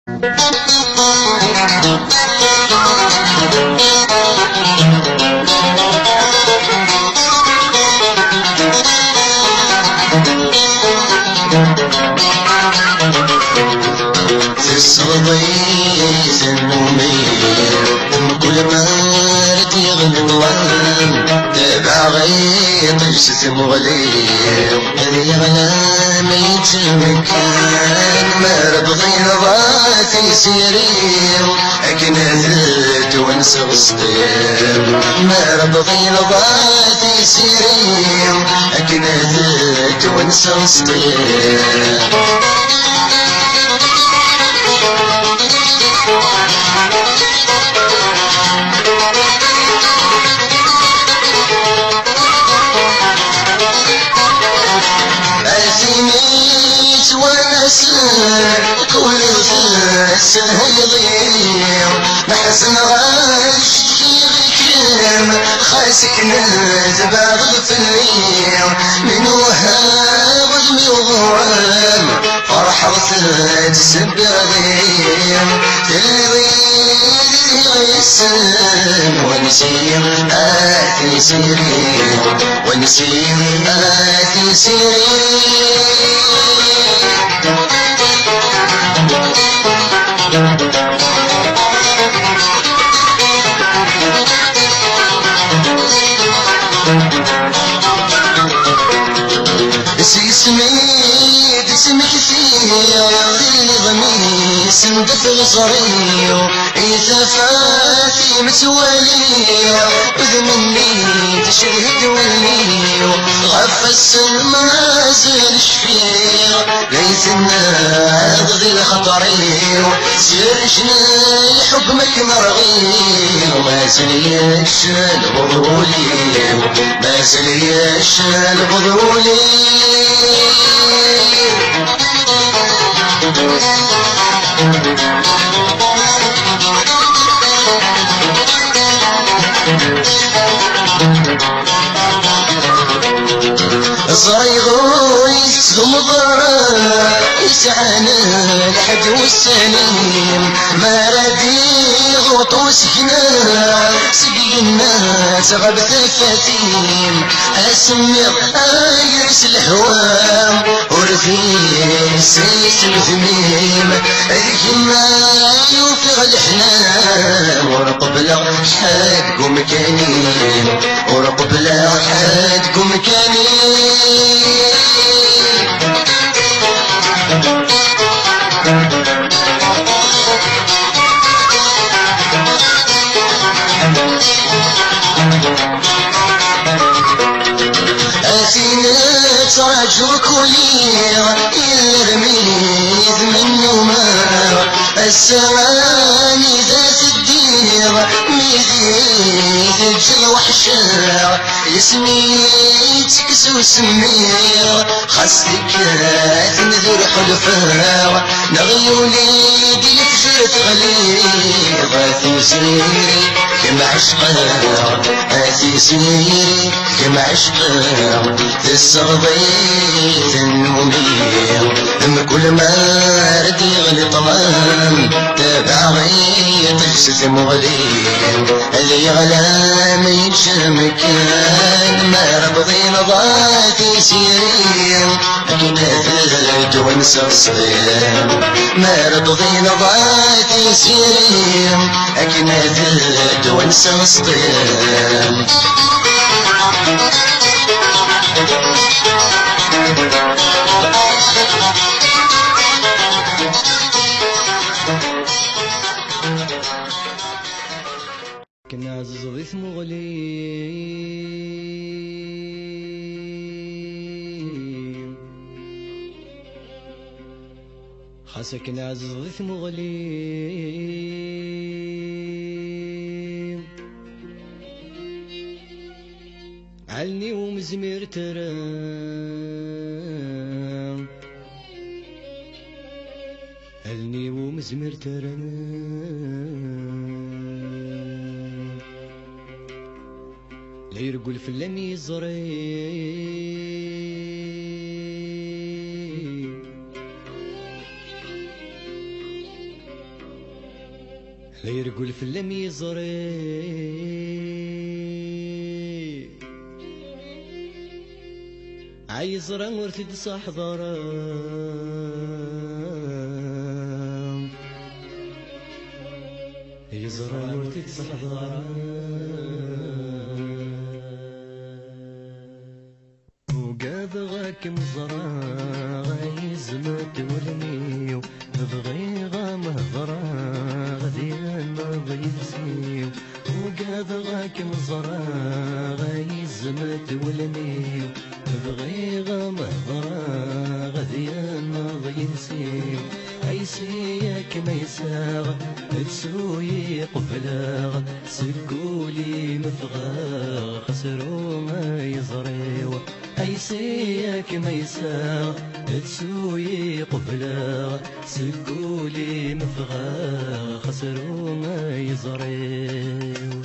تصغضيت النمير كل ما رد يغلطان تابع غيط جسد مغلير هذي يغلى ما يتمكن ما ربغي نضات يسيرير لكن هزلت وانسى غصتير ما ربغي نضات يسيرير لكن هزلت وانسى غصتير كل سهل يضيع محسن غاشي بكلم خاسك نزباغ في الليل من وهاب ظلمي وغوام فرح وثاد سبر غيم تلويذ غيسن ونسيم آتي سيرين ونسيم آتي سيرين اسمي كثير ظل ضميس ندفل صريو إذا فاتي متواليو وذمني تشهد وليو غف السما زال شفير ليس الناض ذي الخطريو سير شني حكمك مرغيو ما سليش البضولي ما سليش البضولي صايغو يسهم ضرا يسعانا الحد والسليم ما ردي غوطو سكنا سقي الناس غبت الفتيم اسمر يرس الهوام ورثيس الثميم هذيك ما يوفق الحنان ورقبل حدكم كانين ورقبل حدكم كانين تراجو كلير الرميز من يومار السواني ذات الدير ميزيد الجل وحشار اسمي تكسو سمير خاصتك تنذر حلفار نغيولي دي الفجر تغلي غاثي سيري كما عشقار غاثي سيري كما عشقار تستغضيت النمير ثم كل ما رد يغلي طمان تابع غيط جسد مغلير اللي يغلى ما يتشم كان ما ربضي نضاتي سيرين أكيد ثلت وانسى الصغير ما ربضي نضاتي سيرين أكيد ثلت وانسى الصغير كنا زغيث مغلي خاسك نعزز غيث مغلي علني ومزمير ترام علني ومزمير ترام لا يرقل في اللم يزري لا يرقل في اللم يزري عايزرا ورثد صحضرا يزرا ورثد صحضرا وقاذ غاك مزرا غايزمت ولميو بغي غامهضرا غديان ضيسيو وقاذ غاك مزرا غايزمت ولميو بغي غامهضرا غديان ضيسيو عيسيك ما يساغ تسوي قبلاغ سقولي مفغاغ خسرو ما يزريو عيسيك ما يساغ تسوي قبلاغ سقولي مفغاغ خسرو ما يزريو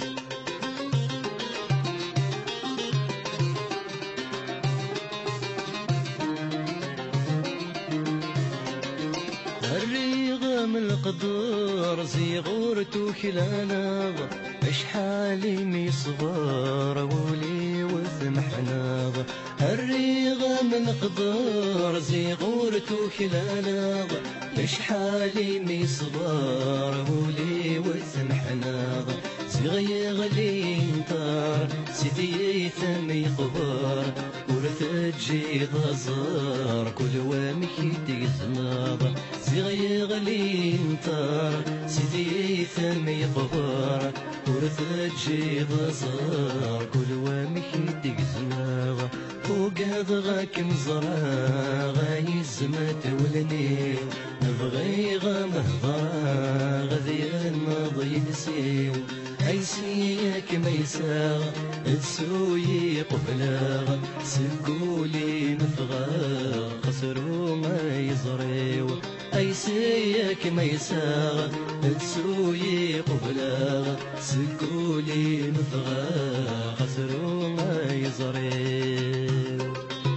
من القدر زيغورتو خلانا اشحالي مي صغار ولي وثمحنا الريغة من القدر زيغورتو خلانا اشحالي مي صغار ولي وثمحنا زيغيغ لي انطار سيدي ثمي قبار ورثجي ضزار كل وامكي تقزناض زيغيغ لي انطار سيدي ثمي قبار ورثجي ضزار كل وامكي تقزناض وقاذ غاك مزرا غايزمت ولني نبغي غمهضرا غذيان ضيدسيو عيسيك ما يساغ تسوي قبلاغ سقولي مفغاغ خسرو ما يزريو عيسيك ما يساغ تسوي قبلاغ سقولي مفغاغ خسرو ما يزريو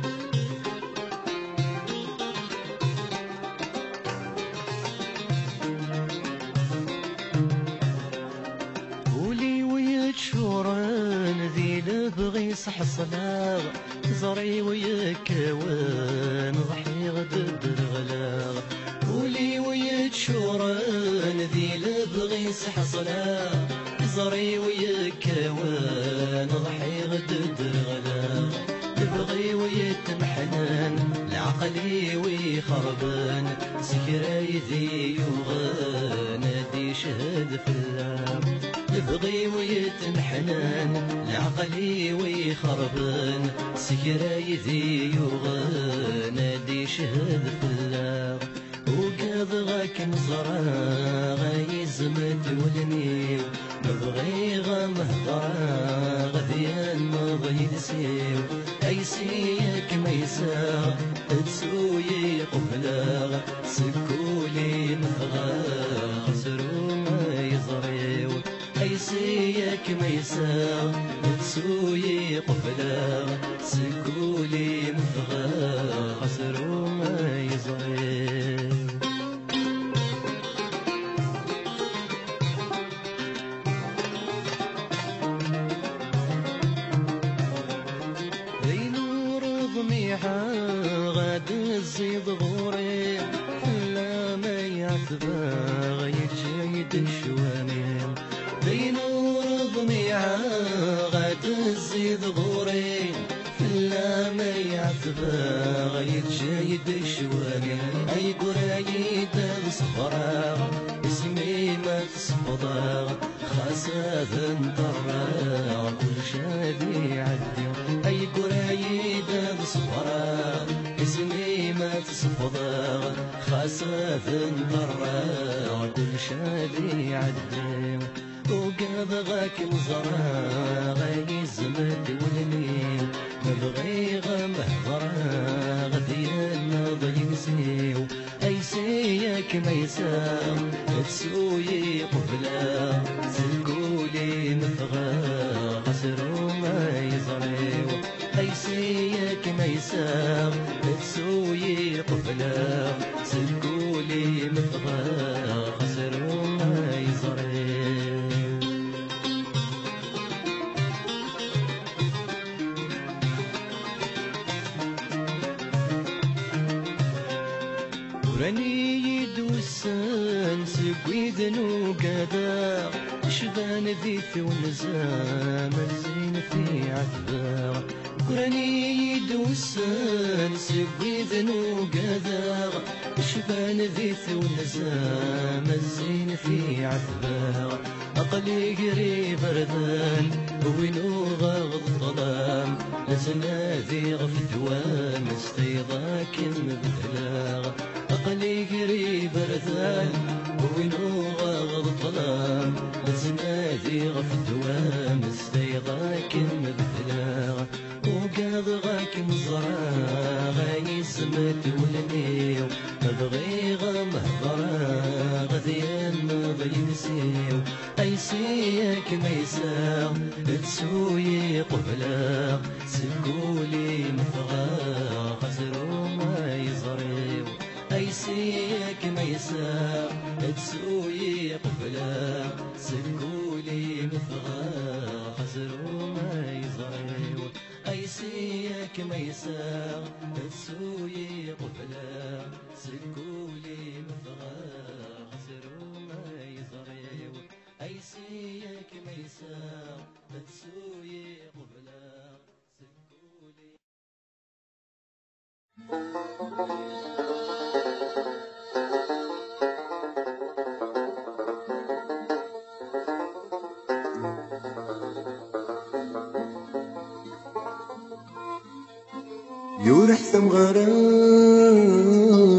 شوران ذي لبغي صحصلاغ زري ويكوان ضحي غدد الغلاغ ولي ويك شوران ذي لبغي صحصلاغ زري ويكوان ضحي غدد الغلاغ تبغي ويتمحنان لعقلي ويخربان سكراي ذي يغان دي شهد في اللام تبغي ويتمحنان لعقلي ويخربان سكراي ذي يغان دي شهد في اللام وقاذ غاك مزرا غايزمت ولنيو نبغي غمهضرا غذيان ضيدسيو عيسيك ما يساغ تسوي قبلاغ سكولي مفغاغ خسرو ما يزريو عيسيك ما يساغ تسوي قبلاغ سكولي مفغاغ خسرو ما يزريو غاد الزيد غوري لا ما يعتبى يجيد الشوامين بين ضميعة غاد الزيد غوري لا ما يعتبى يجيد الشوامين اي قرايد الصفراء اسمي ما تصفضا خاساذ انطرا كل شادي عدي اي قرايد الصفراء اسمي ما تصفضا خاساذ انطرا كل شادي عدي وقاذ غاك مزرا غايزمت ولنيو نبغي غمهضرا غديان ضينسيو عيسيك ما يسام تسوي قبلا سقولي مفغا خسرو ما يزريو عيسيك ما يسام تسوي قبلا سقولي مفغا خسرو ما يزريو وسان سقوي ذنو قدر شبان ذيث ونزام الزين في عذبا قراني يدوسان سقوي ذنو قدر شبان ذيث ونزام الزين في عذبا أقلي قريب بردان وينو غاض الظلام لزنادي غف دوام استيضاك مبتلاغ أقلي قريب بردان وينو غاض الظلام لزنادي غف دوام استيضاك مبتلاغ وقاض غاك مزرا غاي سمت ولنيو مبغي غمهضرا غذيان مضينسيو أي سيك ميساو تسوي قبلا سقولي مفغا خسروا ما يزريو أي سيك ميساو تسوي قبلا سقولي مفغا خسروا ما يزريو أي سيك ميساو تسوي قبلا سقولي مفغا خسروا ما يزريو أي سيك ميساو تسوي قبلا سقولي يورح ثم غرام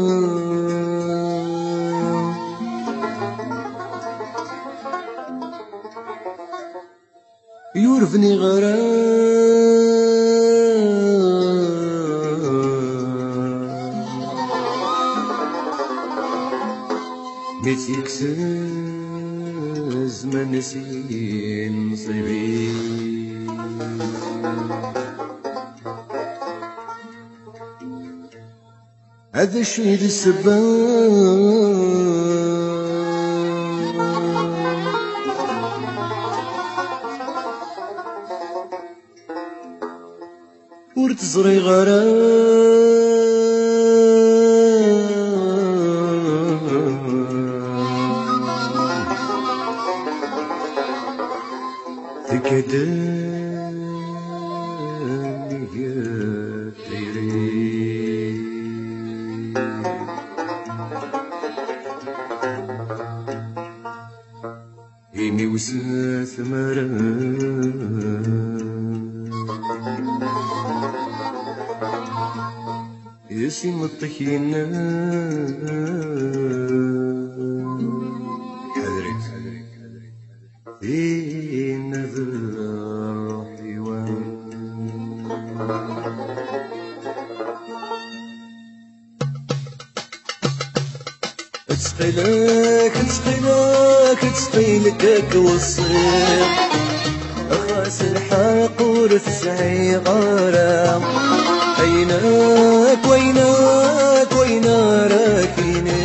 يورفني غرام ميت يكسز ما نسين صيبي هذا الشيء السبان ورتزري غرام تكدني يا تيري إني وسات مرام يسيم الطحينة حذرك في نذر حيوان تسقيلك والصير أخاس الحق ورثعي غرام وينك راكيني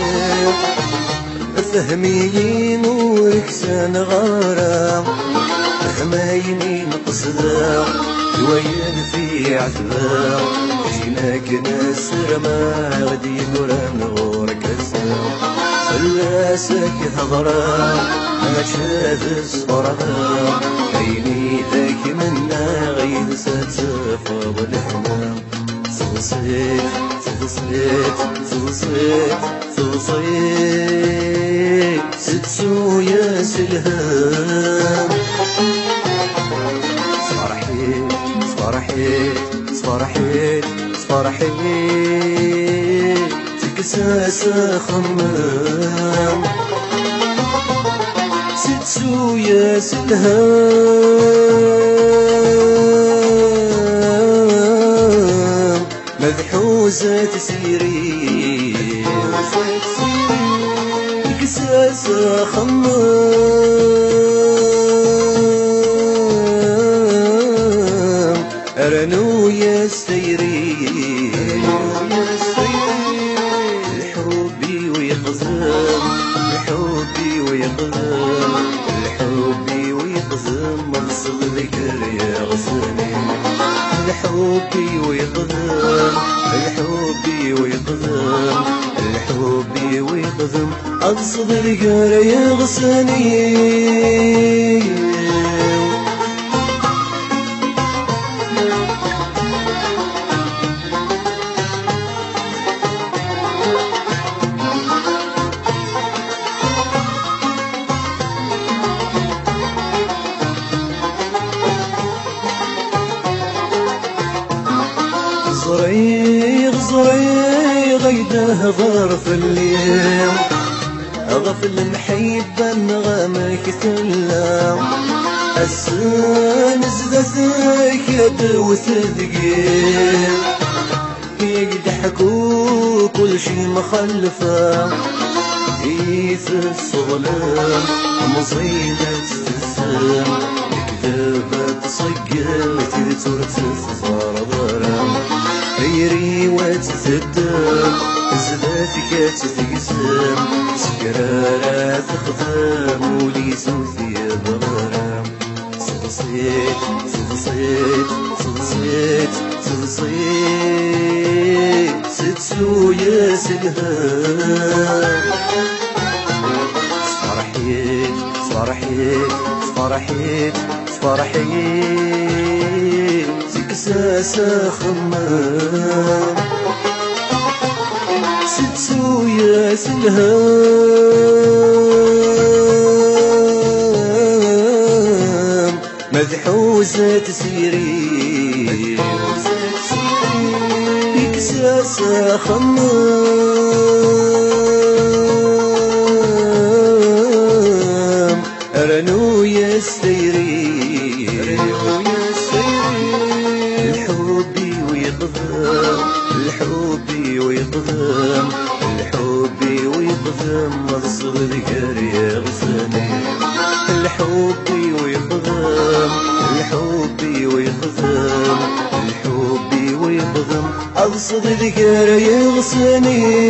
فهمي نورك سان غرام فهميني نقصدا دوين في عذبا جيناك نسر ما غدي قران غورك السلام فلاسك هضرا أشهد الصرا عيني ذاك منا غيد ستفض الحمام صوصيت ستسو يا سلهام صفرحيت تكساس خمام ستسو يا سلهام مذحوزة تسيري تكساس خمام أرنو يا سيري الحبي ويقزم منصب ذكر يا غصني الحبي ويقزم أقصد القرى يغصني زريغ غيده ظرف الليل غفل المحيب النغمك تلا السن زدتك يد وتثقيل يقدحكوا كل شي مخلفه في الصغلان مصيدة السام كذبت صقلت ترتف ضربرام غيري وتثدم زباتك تتقسم سكرارة تخدم ولي سوثي ضرام صدصيت صدصيت صدصيت صدصيت ستسو يا سلهام فرحيت فرحيت فرحيت فرحيت سكساسة خمام ستسو يا سلهام مذحوزة تسيري سكساسة خمام رنو يستيري الحبي ويقضم الحبي ويقضم الحبي ويقضم مغصب ذكر يا غصني الحبي ويقضم الحبي ويقضم الحبي ويقضم أغصب ذكر يا غصني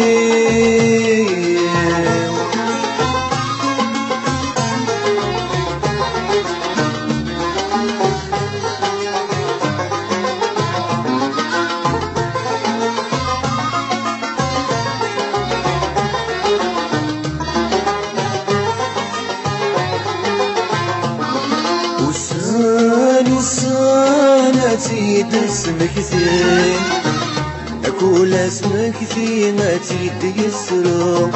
تيد اسمك ثين أكول اسمك ثين تيد يسرو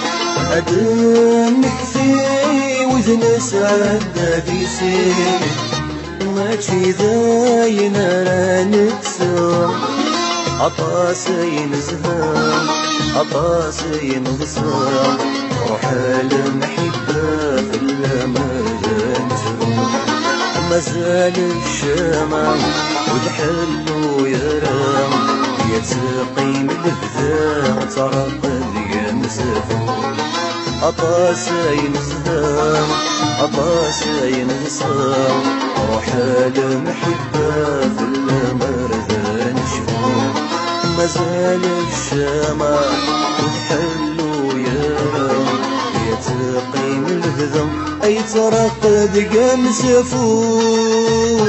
أدمك ثين وذن سعد في سين ما تشيذاين رانتسو عطاسين زهام عطاسين غصام روح المحبة في الأمان مازال الشمع والحلو يرام يتقيم البذاء ترقد يا مسافو عطاسين زهام عطاسين غصام روح المحبة في المرذان شهور مازال الشمع والحلو يرام يتقيم البذاء أي ترقد يا مسافو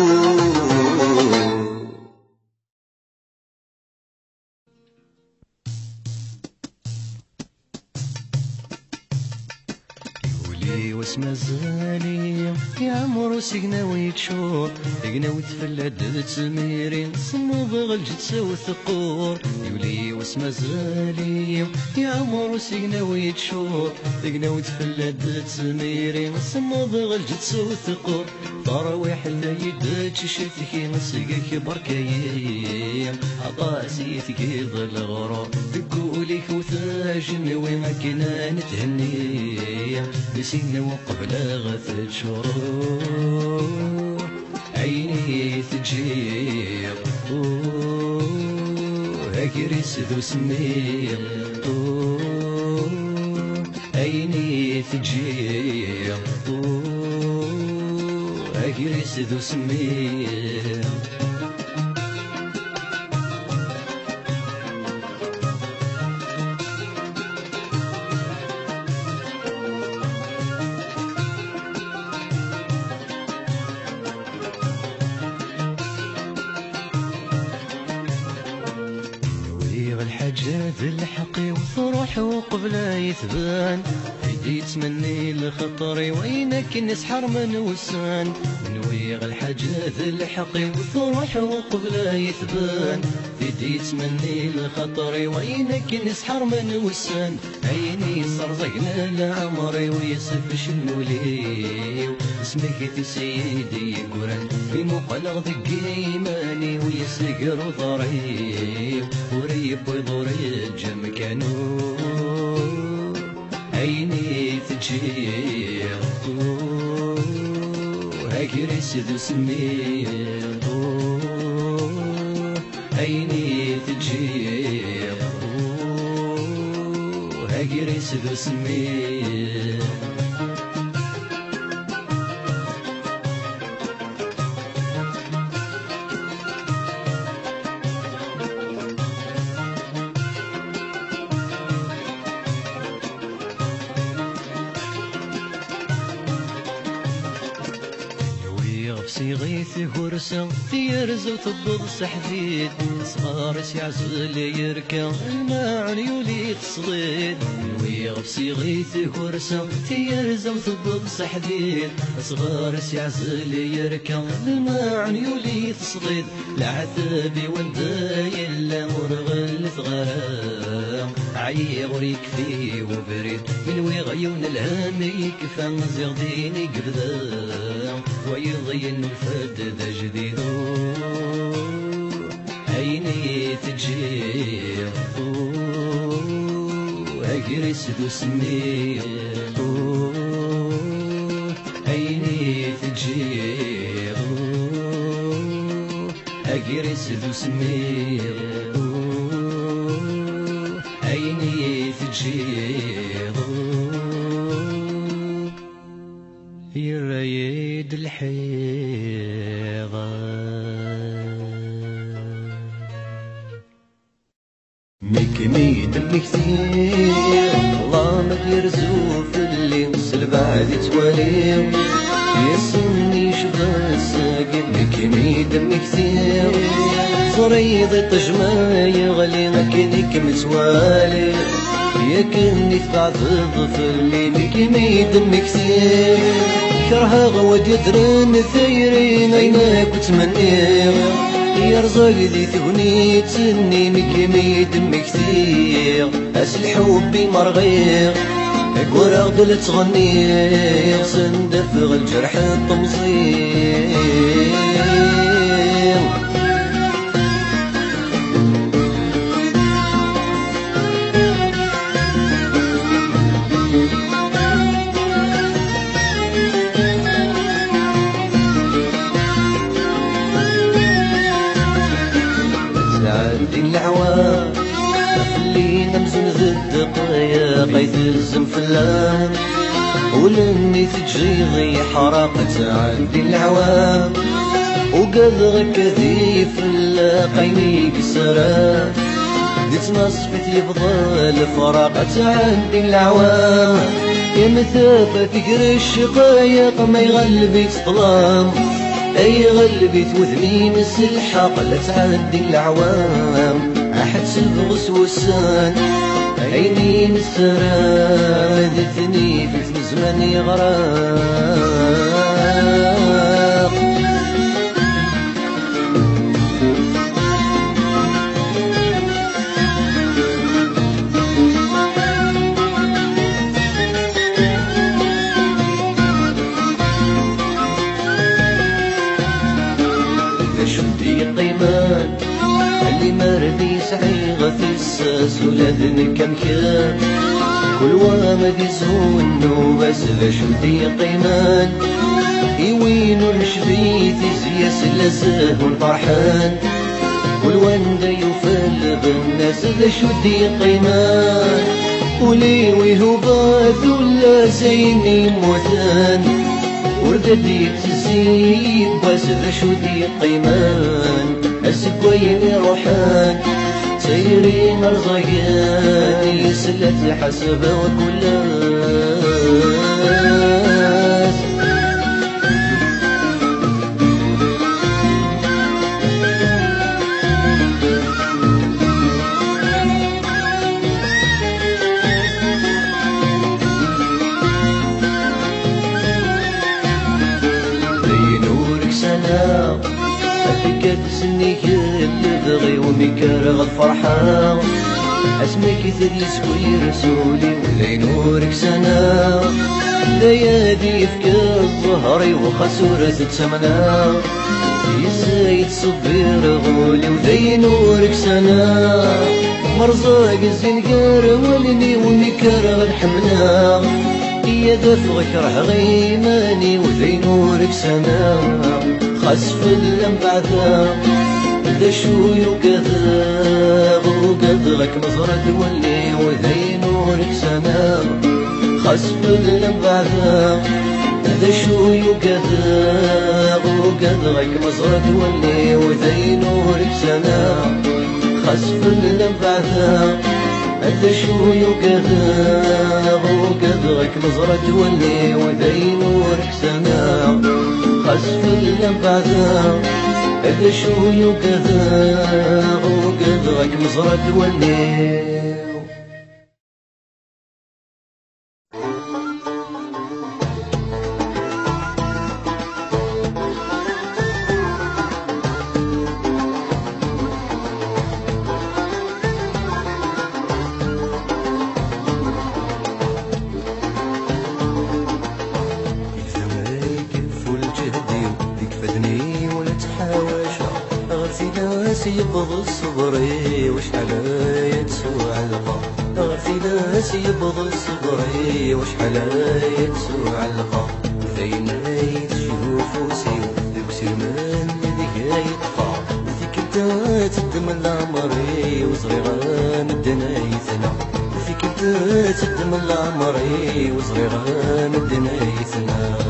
واسم زاني يا عمرو سقنا ويتشور سقنا ويتفلد تسميرين سمو بغل جتساو ثقور يولي واسم زاني يا عمرو سقنا ويتشور سقنا ويتفلد تسميرين سمو بغل جتساو ثقور فراويح الليل تشتكي مسقك بركايم عطاسي ثقيل الغرور دقولك وثاجن وما كنا نتهني نسينا وقبل غثت شرور عيني تجير هكرس ذو سمير عيني تجير هكرس ذو سمير الحقي وفرح وقبل يتبان بدي يتمني لخطري وينك نسحر من وسان نويغ الحاجات الحقي وفرح وقبل يتبان بدي يتمني لخطري وينك نسحر من وسان عيني صار زقنا لعمري ويصف شنو لي اسمك سيدي قران في مقلغ ذق ايماني ويسقر ضريب وريب ويضرب جم كانو عيني تجير هاكري سدو سمير عيني تجير هاكري سدو سمير صيغيث هرسة تيرز وتبض سحديد صغار يعزل يركا الماعن يولي تصديد ويغف صيغيث هرسة تيرز وتبض سحديد صغار يعزل يركا الماعن يولي تصديد العذابي والداي الا مرغل ثغرام عيغ يكفي وبريد من ويغيون الهام يكفى زغديني قبذا ويضين الفد ذا جديد عيني تجير هاجري سدو سمير عيني تجير هاجري سدو سمير عيني تجير يريد الحيضة مكمي دمي كثير الله ما يرزو في اللي وصل بعد توالي يسني شبه الساقي مكمي دمي كثير صريض طجمة يغلي مكنيك متوالي يكني في بعض الظفر اللي مكمي دمي كثير كرها غواد يدرن ثيرين عيناك وتمنير يرزق ذي ثغني تسني مكمي دمي كثير اسل حبي مرغير قورا غدل تغني صندفغ الجرح الطمصير العوام خلينا مزن ذي الدقايا قيد الزنفلان ولني تجري حرقت عندي العوام وقال غك ذي فلاقيني كسران ديت نصفت يفضل فراقت عندي العوام يا مثافة تقري الشقايق ما يغلبي تظلام اي غلبي توذني مس الحق لا تعدي العوام احد سبغ وسان عيني نسران ذثني في زمان يغرق قيمان اللي مردي سعيغة الساس ولادن كم كان كل وامد يزون بس لشدي قيمان يوين الشبيت يزيس لزاه فرحان كل وند يفل بالناس لشدي قيمان ولي وهبات ولا زيني موثان ورددي تزيد بس شودي قيمان السكوين روحان سيرين الرزقان يسلت حسب وكلاس كتسني كتبغي ومكرغ الفرحة اسمك ثري سوي رسولي ولا نورك سنة ليالي فك ظهري وخسورة تسمنا يزايد صبير غولي وذي نورك سنة مرزاق الزنقار ولني ومكرغ الحملة يا دفغ كره غيماني وذي نورك سنة خسف اللمبعثة ذا شوي وكذاب وقدرك مزرد ولي وذي نورك سنة خسف اللمبعثة ذا شوي وكذاب وقدرك مزرد ولي وذي نورك سنة خسف اللمبعثة ذا شوي وكذاب وقدرك مزرد ولي وذي نورك سنة خسف اللمبعثة ذا شوي وكذاب وقدرك مزرد ولي يبغى صبري وشحال يتسوى علقة غير ناس يبغى صبري وشحال يتسوى علقة زين يتشوف وسيو ذوك سلمان ذيك يطفى ذيك انت تدم العمري وصغيرة مدنا يثنى ذيك انت تدم العمري وصغيرة مدنا يثنى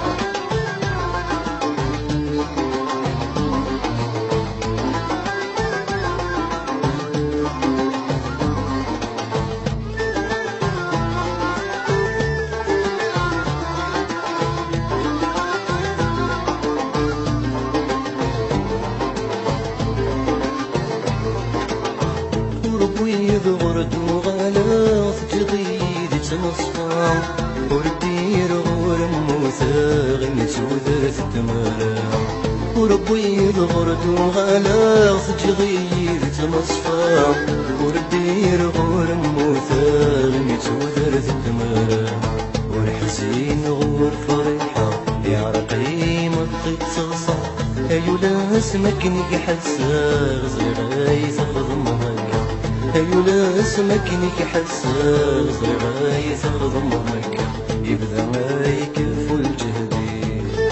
ورد وغلاظ جديد تنصفى وردير غور موثاغ نتوذر الدمارة وربي الغرد وغلاظ جديد تنصفى وردير غور موثاغ نتوذر الدمارة والحزين غور فرحة يا رقيم القصصة أيولا اسمك حساغ صغير يسخض مهكا أيولا اسمك حساغ صغير يسخض مهكا يبدا يكف الجهدي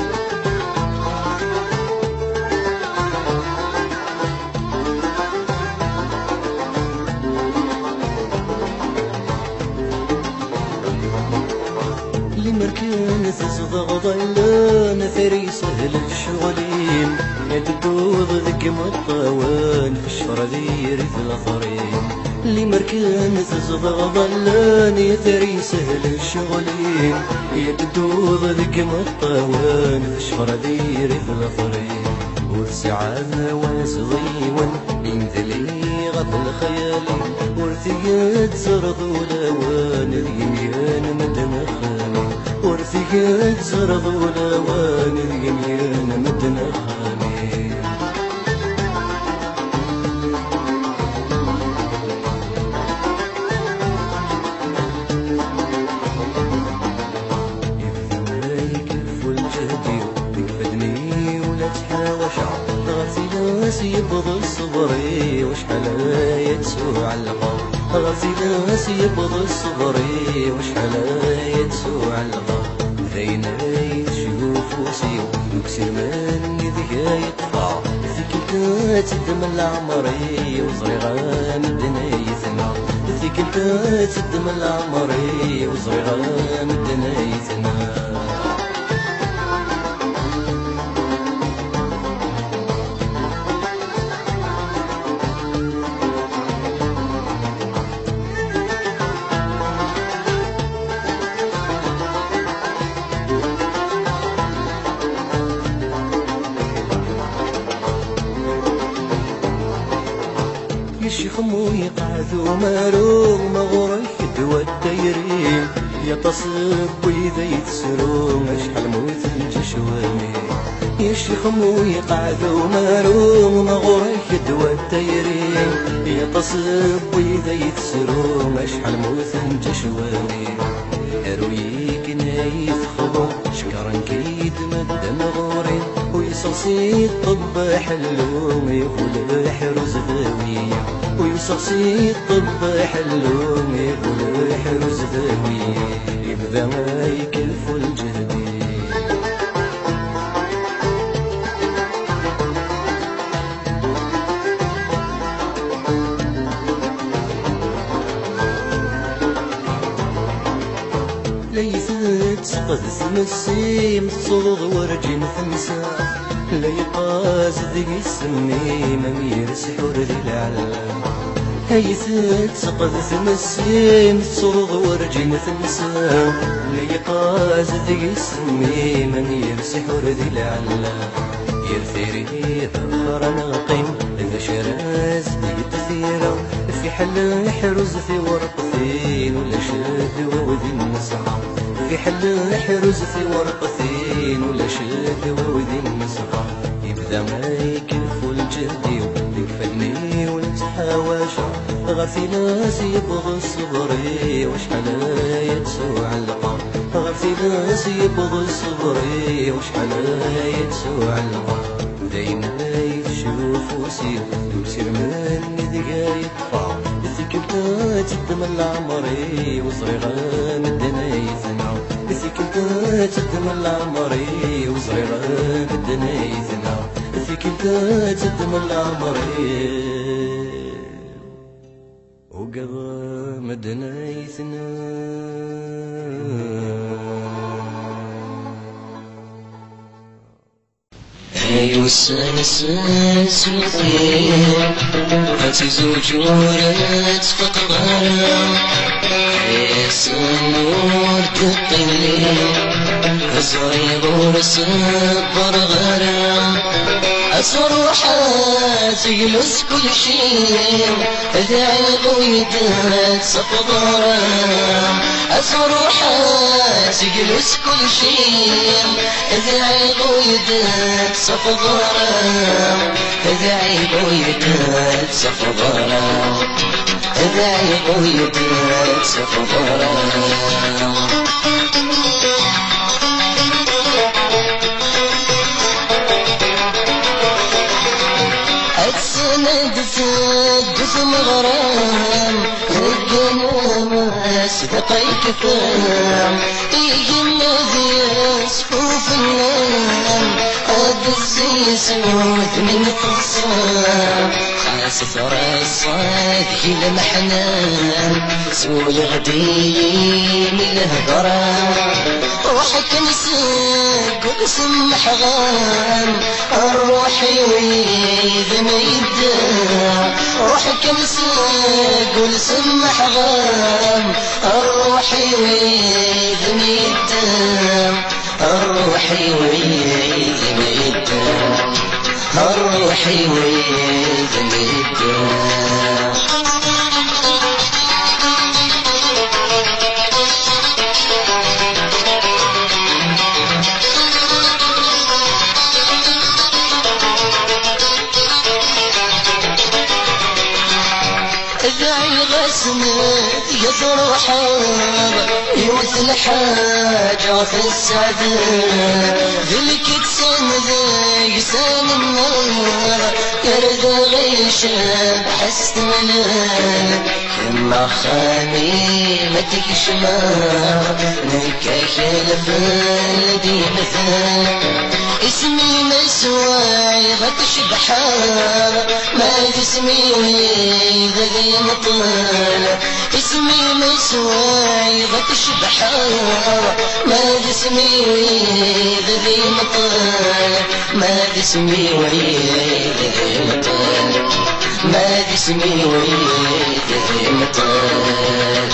لمركان تصدغ ظلان ثري سهل الشغلين يدوض ذك مطوان في الشفرة ذي رث الأثرين لمركان تصدغ ظلان يثري سهل الشغلين يدوض ذك مطوان في الشفرة ذي رث الأثرين والسعادة واسضيون ينذلي غف الخيالي ورثيات زرض ولوان اليميان مدن خالي ورثيات زرض ولوان اليميان مدن خالي يبغى صبري وشحال يتسوى علقة غازي ناس يبغى صبري وشحال يتسوى علقة زين يشوف وسيو يكسر من ذيك يطفى ذيك انت تدم العمري وصغيرة مدنا يثنى ذيك انت تدم العمري وصغيرة مدنا يثنى الشيخ مو يقعد ومارو مغرك دوا الدايرين يا تصب وإذا يتسرو شحال موت الجشوامي يا شيخ موي قعد وماروم مغورك دوا التيرين يا تصب وإذا يتسرو شحال موت الجشوامي أرويك نايف خبو شكرا كيد مدن غوري ويصصي الطب حلوم يقول حروز ذوية ويصصي الطب حلوم يقول حروز ذوية يبدا ما يكلف الجهدي ليثت سقد ثمسيم تصوض ورجين ثمسا لا يقاز ذي السميم أمير سحور ذي العلام ليثت سقد ثمسيم تصوض ورجين ثمسا لا يقاز ذي السميم أمير سحور ذي العلام يرثيري ذخر ناقم إذا شراز ذي التثيرة في حل حرز في ورقتين ولا شد وذي النسعة في حل حرز في ورقتين ولا شد وذي النسعة يبدا ما يكلف الجهدي ويفني والتحاوشة غفي ناس يبغى الصبري وشحال يتسوع اللقا غفي ناس يبغى الصبري وشحال يتسوع اللقا ودايما يشوف وسير من دقايق طفا ذكرتات الدم العمري وصغيرة مدنا يثنى ذكرتات الدم العمري وصغيرة مدنا يثنى ذكرتات الدم العمري وقضى مدنا يثنى أيو السنسس وطير هاتي زوجورات فقرة حيس النور تطلي صغير ورسب غرام أصروحات يجلس كل شيء ذعب ويدات صفضرة أصروحات يجلس كل شيء ذعب ويدات صفضرة ذعب ويدات صفضرة ذعب ويدات صفضرة جسم غرام الدنيا صدقي كفام يجم ذي صفوف النام هذا السيس موت من قصام خاص ثرى الصادق لمحنان سول غديم الهضرام روحك نسيك واسم حغام الروحي وإذا ما يدام روحك نسيك واسم حغام الروحي وإذا ما يدام الروحي وإذا ما يدام الروحي وإذا ما يدام غسمت يزر حار يوث الحاجة في السعد ذلك تسن ذي يسان النار يرد غيشة حست منال كما خاني ما تكشمار نكاكل بلدي مثال اسمي مسواي غطش بحار ما جسمي وإذا ذي مطال اسمي مسواي غطش بحار ما جسمي وإذا ذي مطال ما جسمي وإذا ذي مطال ما جسمي وإذا ذي مطال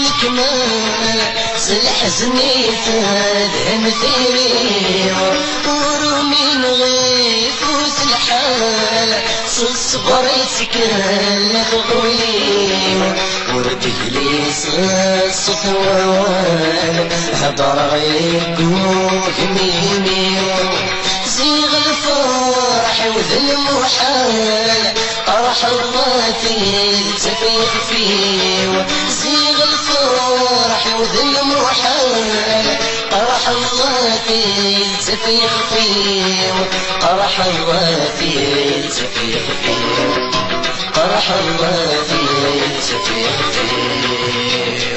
الكمال سلح زنيته ذهن ثيري ورمين غيث وسلحال صبر يتكلف قولي ورجلي صوت ووال هضر غيقوف ميمي زيغ الفرح وذل المحال طرح الراتي تفيق فيه زيغ الفرح وذل المحال طرح الراتي تفيق فيه طرح الراتي تفيق فيه طرح الراتي تفيق فيه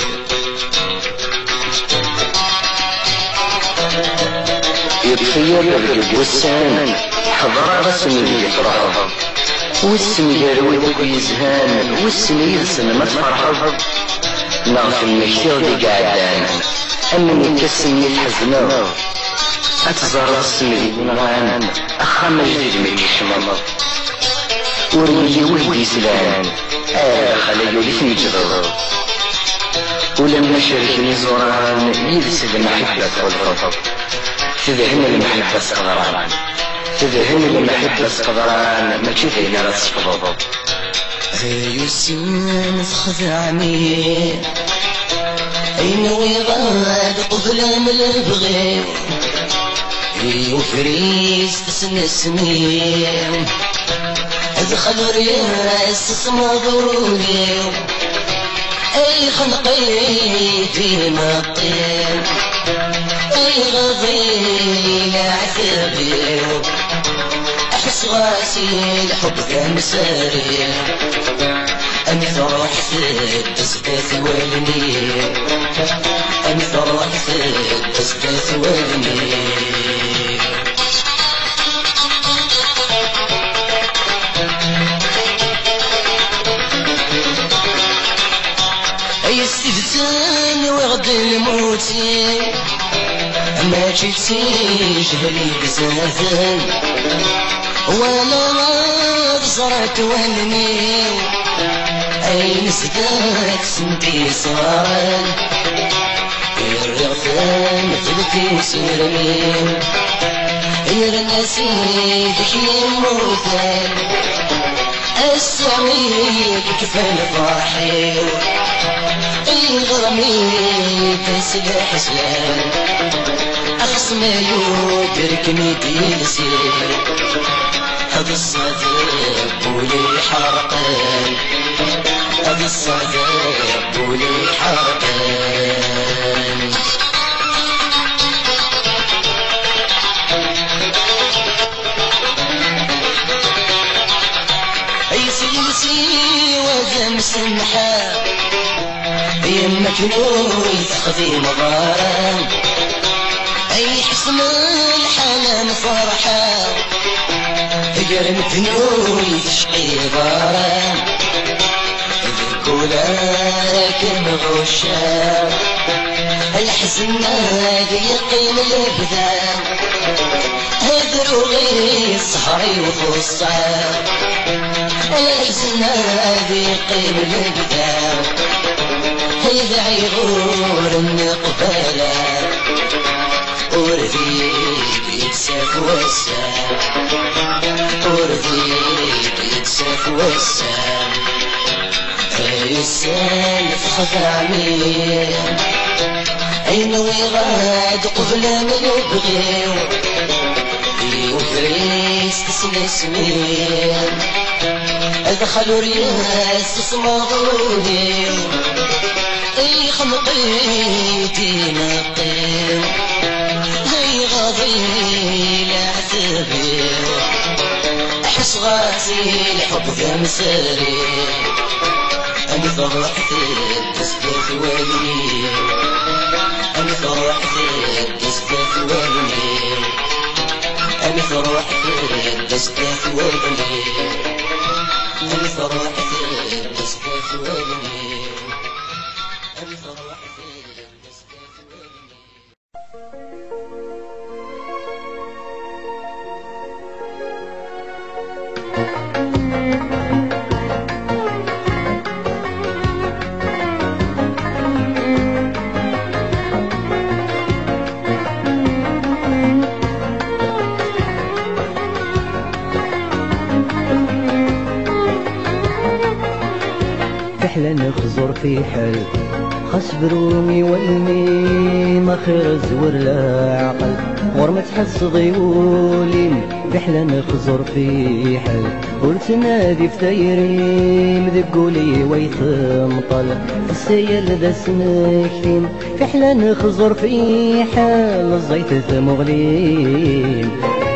يطير الرقب والسهان حضر رسمي يفرحه والسم يروي ذوك يزهان والسم يلسن ما تفرحه نغف المكتير دي قعدان أمن يكسم يتحزنو أتزار السم دي نغان أخام جديد من يشمم ورمي وهدي سلان خليو لي مجرر ولما شاركني زوران يلسد المحبة والفضل تذهن المحبة صغران تذهن المحبة صغران ما تشوفين على الصفضض يسين خذعني أين ويغاد قبل من البغي يفريس تسن السمين ادخل رياس مضروني اي خنقيتي مطين اي غضيل عذابي احس غاسي الحب كان ساري اني فرح في التسكات والني اني فرح في التسكات والني السبتان وغد الموتي ما جيتيش هلي بزاثن ولا ما بصرك وهلني اي نسداك سنتي صارن الرغفان فلتي وسيرمين النسيد يموتن السعيد كفل فرحي الغرمي تسلح سلام أخصم يدركني تيسير هذا الصديق ولي حرقان هذا الصديق ولي حرقان أي سيسي وزن سمحة يمك نوي تخذي مغارم اي حسن الحنان فرحة قرمت نوي تشقي غارم ذكولاك مغشام الحزن نادي يقيم الابدان هدرو غير صحري وفصام الحزن نادي يقيم الابدان إذا يغور النقبلة ورثيك يتساف وسام ورثيك يتساف وسام السالف خذعني أين ويغاد قبل من يبغي وفريس تسلسمين ادخلوا رياس مغروري اي خنقيتي نقيم زي غضيل عتبير احس غاسي الحب كمساري اني فرحت الدسكات والني اني فرحت الدسكات والني اني فرحت الدسكات والني اني فرحت الدسكات والني اني فرحت الدسكات والني في حل خاص برومي والمي ما خير زور لا عقل غور ما تحس ضيولي بحلا نخزر في حل قلت نادي في تيريم ذقولي ويثم طل السيل ذا سنكتيم بحلا نخزر في حل الزيت ثمغليم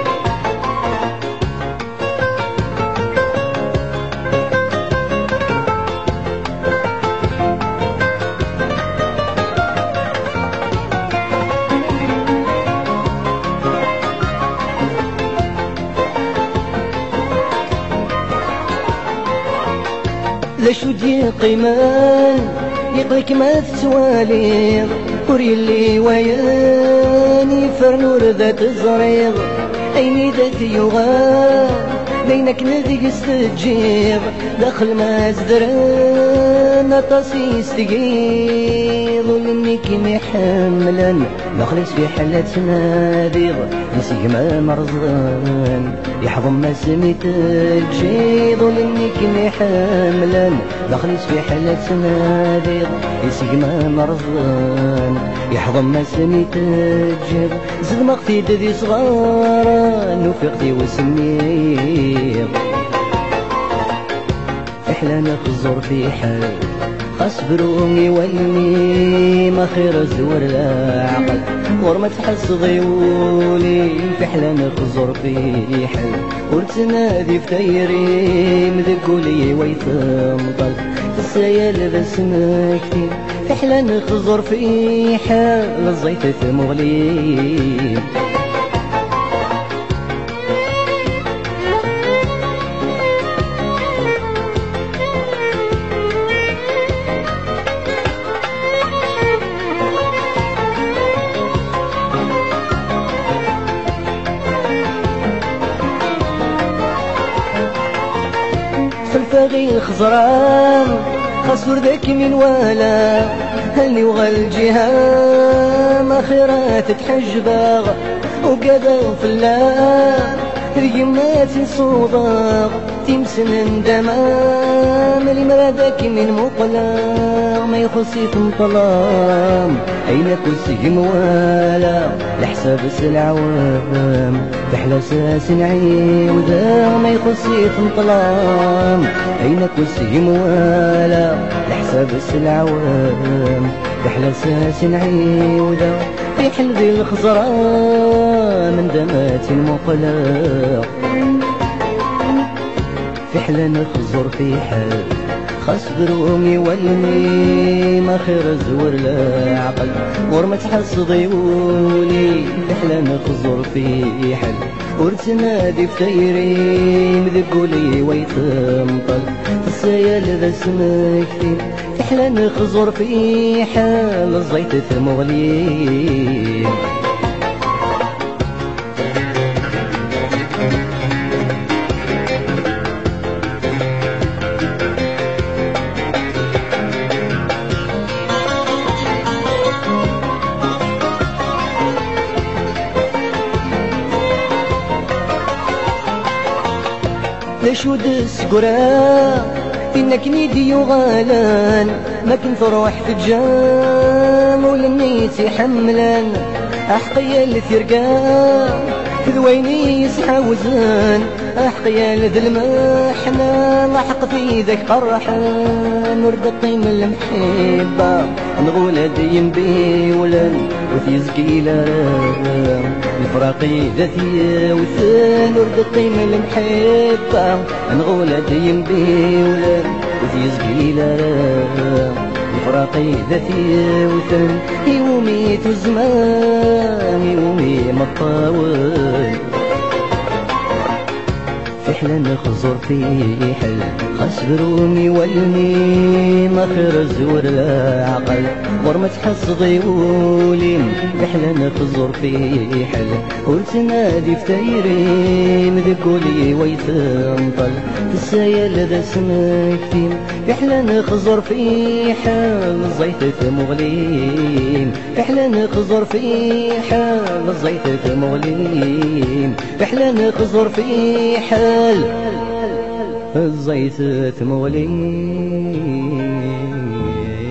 لشو دي قيمان يقلك ما تسواليغ وري اللي وياني فرنور ذات زريغ أيني ذات يغار بينك نذيق استجيغ داخل ما زدران طاسي استقيض ولنك محملا داخل في حلة ناديغ نسيق ما مرزان يحضن ما سميت الجيض ولنك محملا داخل في حلة ناديغ نسيق ما مرزان يحضن ما سميت الجيض زد مغتي دذي صغارا نوفقتي وسميغ إحلا نخزر في حل خاص برومي والمي ما خير زور لا عقل غور ما تحس ضيولي فحلا نخزر في حل قلت نادي في تيريم ذقولي ويثم طل السيال ذا سمكتي فحلا نخزر في حل الزيت ثمغلي فلفاغي الخزران خسر ذاك من ولا هلني وغل جهة ما خيرات تحجباغ وقادا في الله ريمات صوضاغ تمسن دمام لما ذاك من مقلام ما يخصي تنطلام أين كسي موالا لحساب العوام بحلا ساس عيودا ما يخصي تنطلام أين كسي موالا لحساب العوام بحلا ساس عيودا في حلبي الخزران من دمات المقلاق في حلا نخزر في حل خاص برومي والمي ما خير زور لا عقل غور ما تحس ضيولي بحلا نخزر في حل ورت نادي في تيريم ذقولي ويثم طل السيال ذا سمكتي بحلا نخزر في حل الزيت ثمغلي لشو دس قرا إنك نيدي وغالان ما كنت روح في الجام ولنيتي حملا أحقيا الثرقان ذويني يسحى وزان أحقيا لذ المحنة لحق في ذاك قرحان ورد الطيم المحبة نغول ديم بيولن وثيزكي لرام الفراقي ذاتي وثان ورد الطيم المحبة نغول ديم بيولن وثيزكي لرام الفراقي ذاتي وثان يومي تزمان يومي مطاول فحلا نخزر في حل خاص برومي والمي ما خير زور لا عقل غور ما تحس ضيولي فحلا نخزر في حل قلت نادي في تيريم ذقولي ويثم طل السيال ذا سمكتيم فحلا نخزر في حل الزيت ثمغليم فحلا نخزر في حل الزيت ثمغليم فحلا نخزر في حل الزيت ثمغليم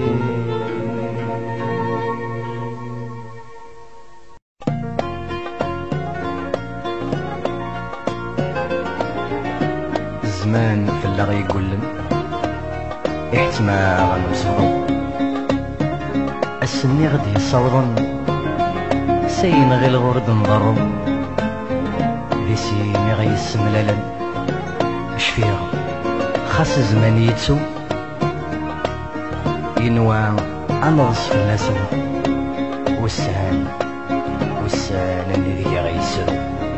الزمان في اللغة يقولن احتما غنوصلو السني غدي يصوضن سين غير الغرد نضرو ذي سيني غيسملالن شفيها خاص الزمان يتسو ينوى أنغص في الناس والسهان اللي ذي غيسر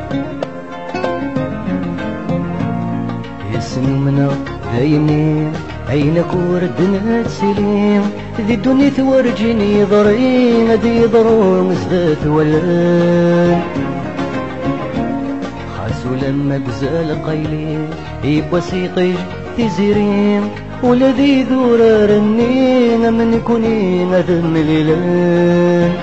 يسنو منا دايمين أين كوردنا تسليم ذي الدنيا تورجيني ضرين ذي ضرور مزدات ولان خاسو لما بزال قيلين يبوسيطيج تزيرين ولذي ذور رنين من يكونين ذم ليلان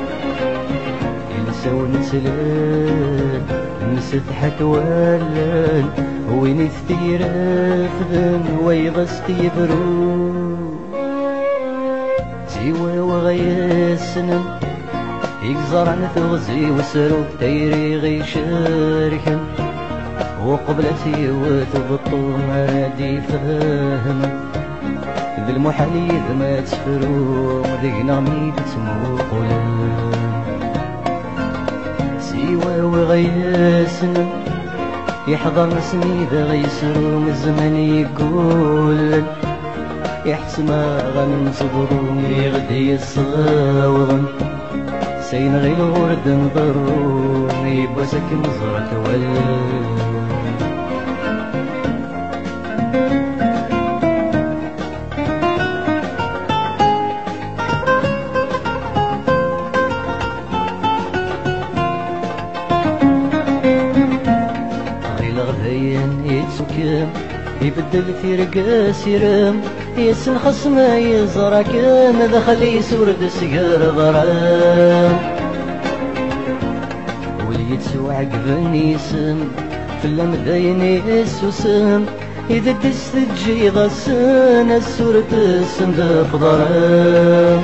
ينسو نتسلان نستحت ولان وين تثير فذن ويغس تيبرو تيوى وغيسنن يقزر عن ثغزي وسرو تيري غيشاركن وقبلتي وتبطل مرادي فهم ذي المحالي ما تسفرو ذي نغمي تسمو قولن سيوى وغيسنن يحضر سني ذا غيسرو من الزمن يقول يحسما غنم صبرو يغدي الصاوغن سين غير ورد نضرو يبوسك مزرعة ولد يتسكم يبدل في رقاس يرم يسن خصمه يزرع كم دخل يسورد سقر ضرام واللي يتسوى عقب يسم في اللمذين يسوسم إذا دست تجيض السن السورة السندق ضرام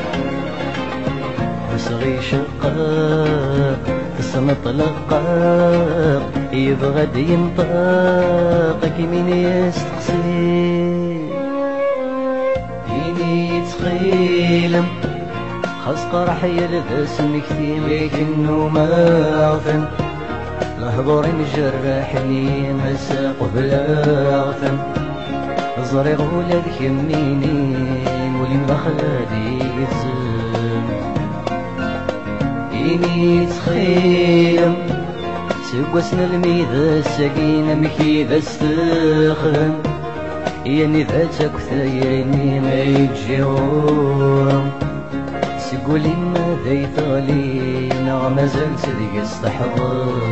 وصغي شقاق السنط لقاق يبغى ينطاق كيمين يستقصي يني يتخيلم خاص قرح يلبس مكتيم لكنه ما عفن لهضور مجرحني مساق بلا عفن زريغ ولاد يمينين ولي مخلادي يتزم يني يتخيلم سقوسنا الميذا السقينة مكيذا استخدم يعني ذاتك ثايرني ما يتجاورم سقولي ماذا يثغلينا ما زال صدق استحضر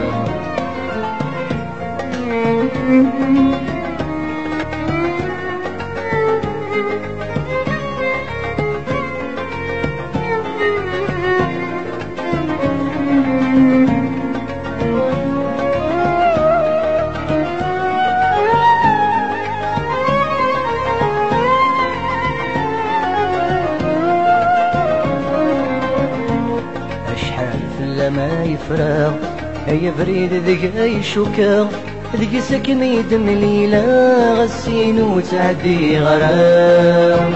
ما يفرغ اي بريد ذق اي شوكا ذق سكن يدم ليلة غسين وتعدي غرام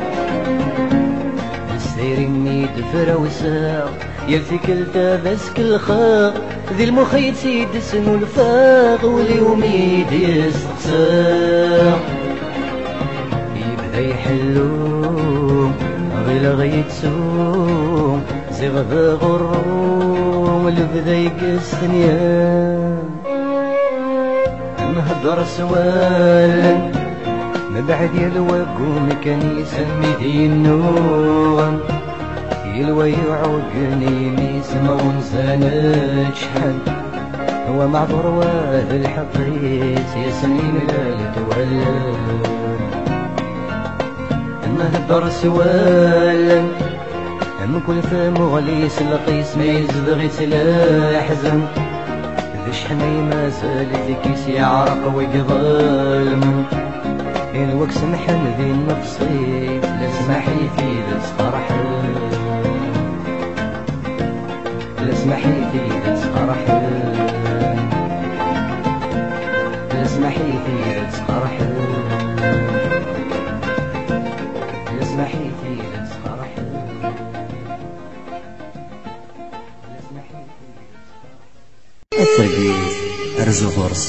السير ميد فروسا يلفك التابسك الخاق ذي المخيط يدسن الفاق واليوم يد يستقساق يبدا يحلوم غير غيتسوم زغ غروم اللي بدا يقسنيا نهضر سوال من بعد يلوقوم كان يسمي دينوغم يلوى يعوقني ميسما ونسانا شحال هو معذور وهذا الحقيس يا سنين لا تولد نهضر سوال من كل فم غليس القيس ما يزدغ تلا حزن ذي شحني ما زال ذيكيس يعرق ويقظلم الوقت سمحن ذي النفسي لا سمحي في ذا تسقرح لا سمحي في ذا تسقرح لا سمحي في ذا ترقيت أرزو غرس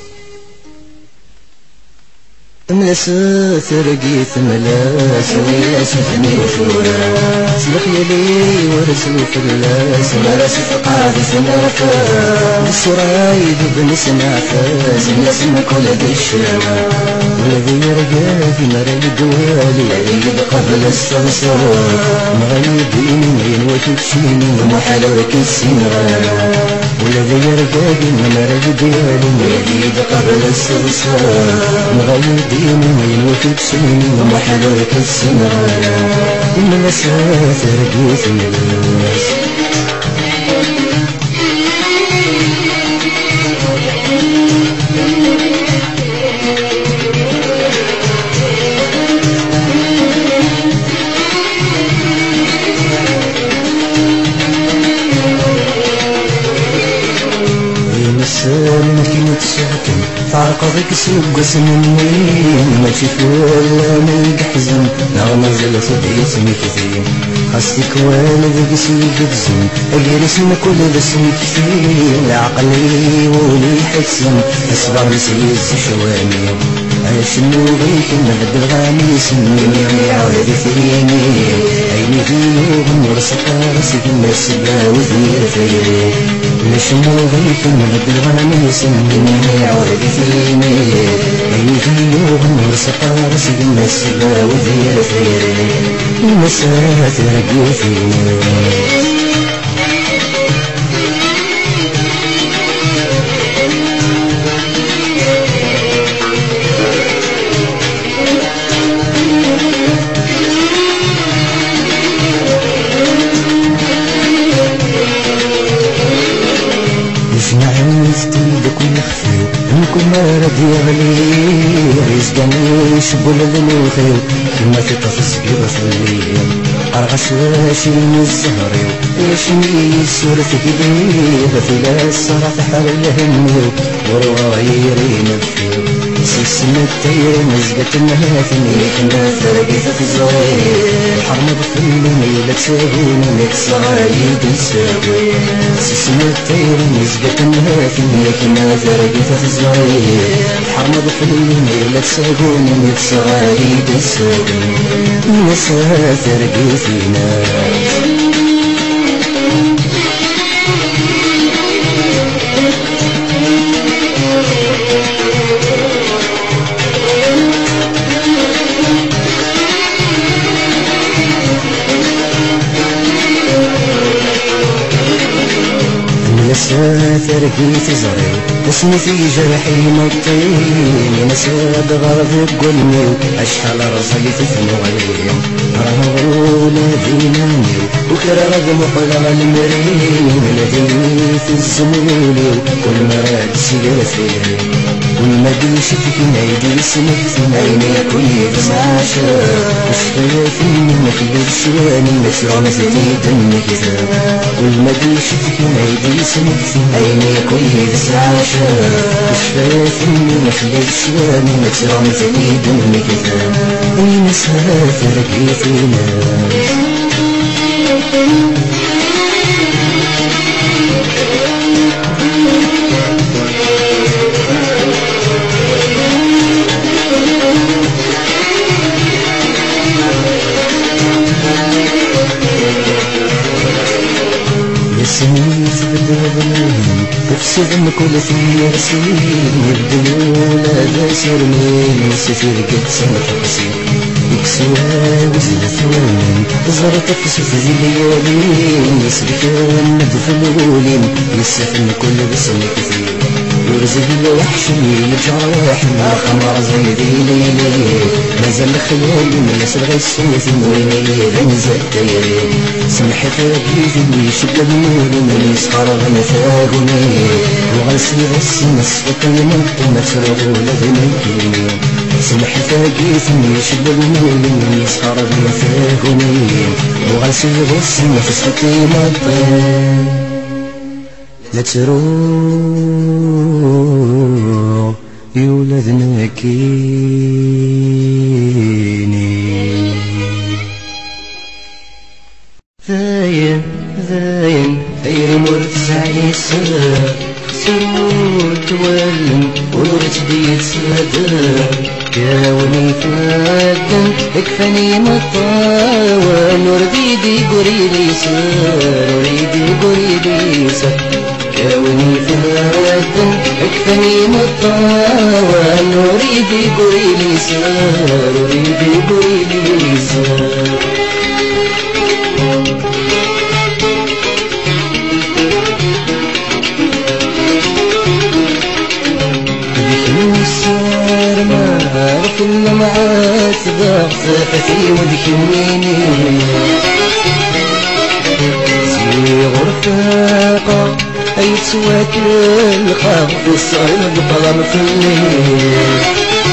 ملاس ترقيت ملاس وياس فني وفراس لخيالي ورسل فلاس مراس فقادس نرفاس السرايد بنسمع فاس نسمع كل ذي الشام والذي يرقى في مرى الدوالي يعيد قبل الصرصار مغيبين وتبشيني ومحلوك السنغال والذي يرقى في مرى الدوالي يعيد قبل الصرصار مغيبين وتبشيني ومحلوك السنغال إن مسافة رقيت الناس مسالم كنت ساكن فعقضك سوق سنين ما تشوف ولا ملك حزن نغمة زلت باسمي كثير خاصك والد قسيك بزن اجري اسم كل باسمي كثير عقلي ولي حسن اصبر نسيس شواني شنو بيك نبد الغامي سنين عودي ثيني عيني فيه ونرسق راسك الناس وزير فيه شنو بيك نبد الغامي سنين عودي ثيني عيني فيه ونرسق راسك الناس وزير فيه المسات رقي فينا كل ما ردي غلي رزقني شبول ذنوثي كما تطفز بغفلي أرغس واشي من الزهري واشني سورة كبير غفلة الصرف حال الهمي وروايري نفي سلسلة التير مزقة النهاثني كما فرقيت في الزوير الحرم بفلي ميلك سابوني ميك صايد السابوي سلسلة التير مزقة النهاثني كما فرقيت في الزوير الحرم بفلي ميلك سابوني ميك صايد السابوي مسافر قيفينا مسافر كيف زري اسمي في جرحي مطين مساد غرض قلني اشحال رصيت ثموالي رهو لذيناني وكرر مقلع المرين لذي في الزمولي كل مراد سير فيه كل ما بيشتك نايدي سمك في عيني كل ساشا اشتريت منك بالسواني مسرع مسيتي دمي كتاب كل ما بيشتك نايدي سمك في عيني كل ساشا اشتريت منك بالسواني مسرع مسيتي دمي كتاب وين سافر كيفنا سنيت بالدربين تفسدن كل ثمير سنين يبدلوا لا بشر مين سفير قد سنة قصير يكسوها وزن ثوانين زرت تكسف ذي الليالين يسبك الندف الأولين يسفن كل بسم كثير يرزق الوحش يجرح الخمر زي ذي ليلي مازال خيالي من يسرغ السوث ويني غنزة التيري سمحت بيدي يشد بنور من يسخر غنثاقني وغسي غسي نصفك يمك ومسرغ لذنكي سمحت بيدي يشد بنور من يسخر غنثاقني وغسي غسي نصفك يمك لا تروح يولد نكيني ثاين ثاين ثاين مرتفع يسر سرور تولم ونورت ديت سادة كاوني فادن اكفاني مطاوى نور ديدي قريلي سار وريدي قريلي سار كاوني فادن اكفاني مطاوى نور ديدي قريلي سار وريدي قريلي سار كل معاك ضاق صحتي ودكنيني صيغ رفاقة أي سواك الخاف والصعيد بظلم في الليل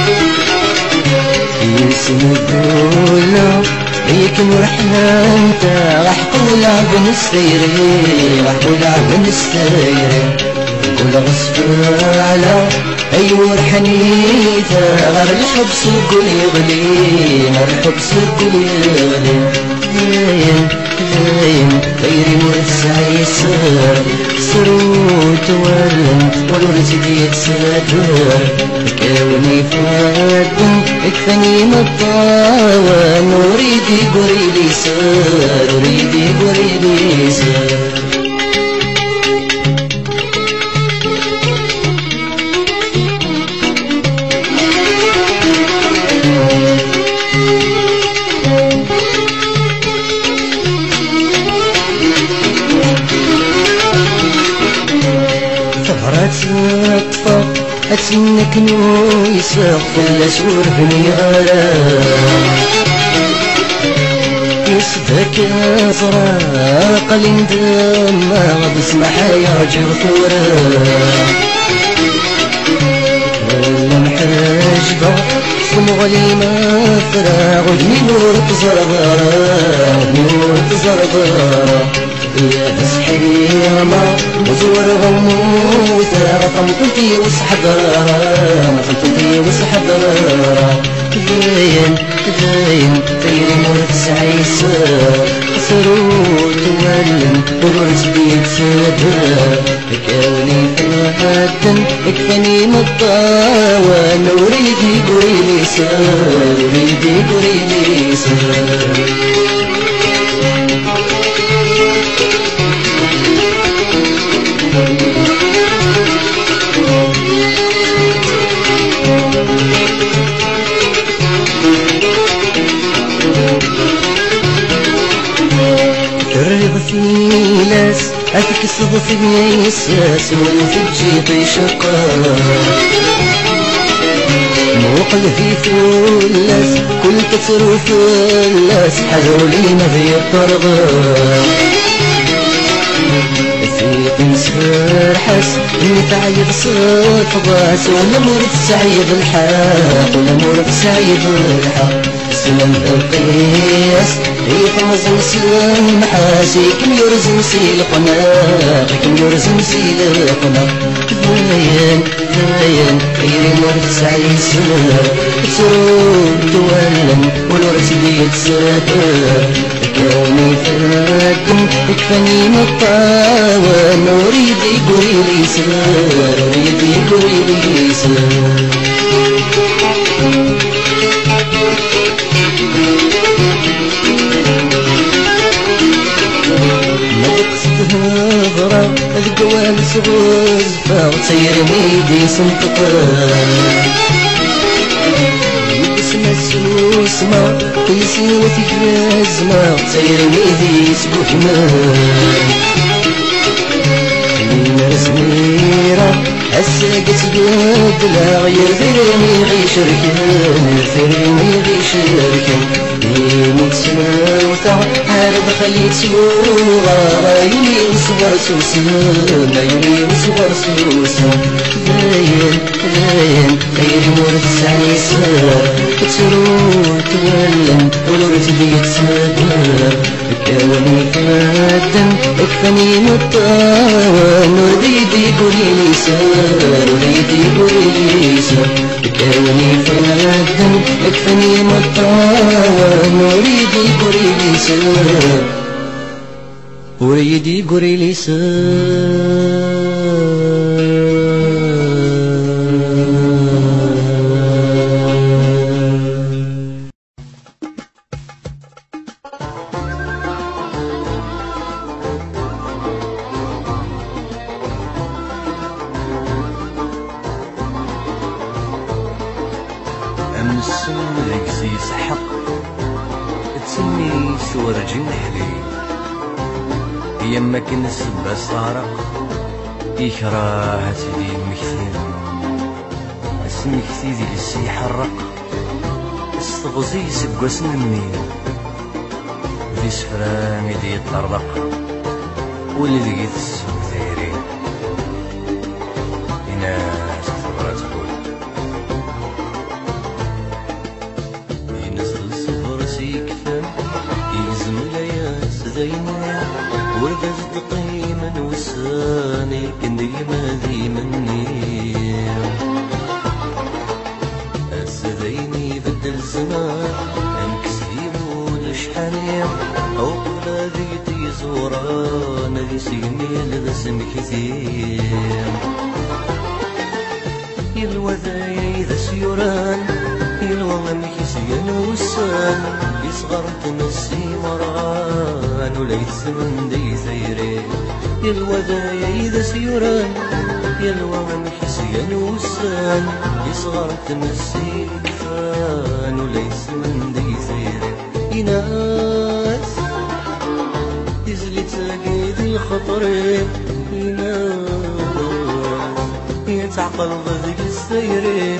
في سن الدولة هيك ورحنا انت راح قولها بنستيري راح قولها بنستيري كل غصب على أيوة حنيفة غير الحبس الكل يغلي غير الحبس الكل يغلي دايم دايم غيري مرسع يسار سروت ولن ولورت ديت سادر كاوني فادن اكفاني مطاوى نوريدي قريلي سار وريدي قريلي سار أطفى أتسنك نويسا ولا سور بني غرام يصدك أزرق لندم ما بسمح يرجع ثورا لم حاجبة سمغلي ما فراغ ودني نور تزرغرا نور تزرغرا يا سحيرما وزور غموثا طمطتي وسحضرا طمطتي وسحضرا داين داين تيري مرت سعيسا سرور تولم ورورت بيت سادر كاوني فادن اكفاني مطاوى نوريدي قريلي سار وريدي قريلي سار الرضا في لاس أفك الصدف بيساس والوفي بجيطي شقا موقل في فلاس كل كسر فلاس حذولي مذي الطرغا في قنصر حس اني تعيب صف غاس ولا مرت سعيد الحق ولا مرت سعيد الحق سلم القياس يفرز مسلم حاسي كم يرزم سيلقنا كم يرزم سيلقنا داين داين غيري مرت سعيد سلام سرور تولم ولورت ديت سادر كوني فادن اكفاني مطاوى نوريدي قريلي سار وريدي قريلي سار ما قصد هضرة القوال سغوزفة وتصير ميدي سنطقة اسمه السوسمة قيسي وتجازمة وتصير ميدي سبوحمة زميرة الساقت قدلا غير ثيرني غي شركان ثيرني غي شركان يموت سماوتا هارب خليت سوغا عيوني وصغر سوسن عيوني وصغر سوسن داين داين غير مورد سعيسا تسرور تولم ولورت بيت سادر كاوني فادن اكفاني مطاوى نوريدي قريلي سار وريدي قريلي سار كاوني فادن اكفاني مطاوى نوريدي قريلي سار وريدي قريلي سار سورج نحلي يما كنسب الصارق يكره سيدي المكثين اسمكثي ذي السي حرق استغزي سقوس مني ذي سفران ذي يطرق واللي ذي تسوق ثيري ناس صبرا تقول ينزل صبر سيكفى يزم لياس ذينا ورقز قيما وساني كن ديما ذي مني السذيني بدل زمان انكسيمون شحاني او قلا ذي تيزوران ذي سيمي لذسم كثير الوذايا إذا سيوران الوغم كسيان وسان يصغر تنسي مرغان وليس من دي ثيري الوذايا إذا سيوران الوغم كسيان وسان يصغر تنسي كفان وليس من دي ثيري يناس يزلي تاقيد الخطرين يناس يتعقل ضد السيرين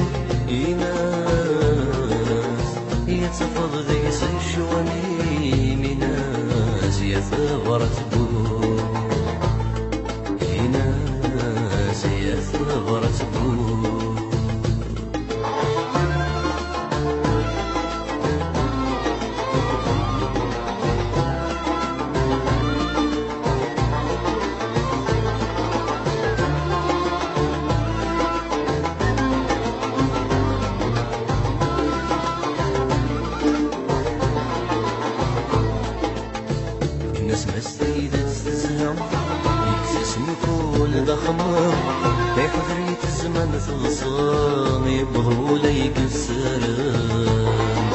يناس يتفض ذي سيشواني مناس يثغر تبو يناس يثغر تبو الناس مسيدة تستسلم يكسس مفول ضخمة بحضرية الزمن تغصان يبغوا ليك السلام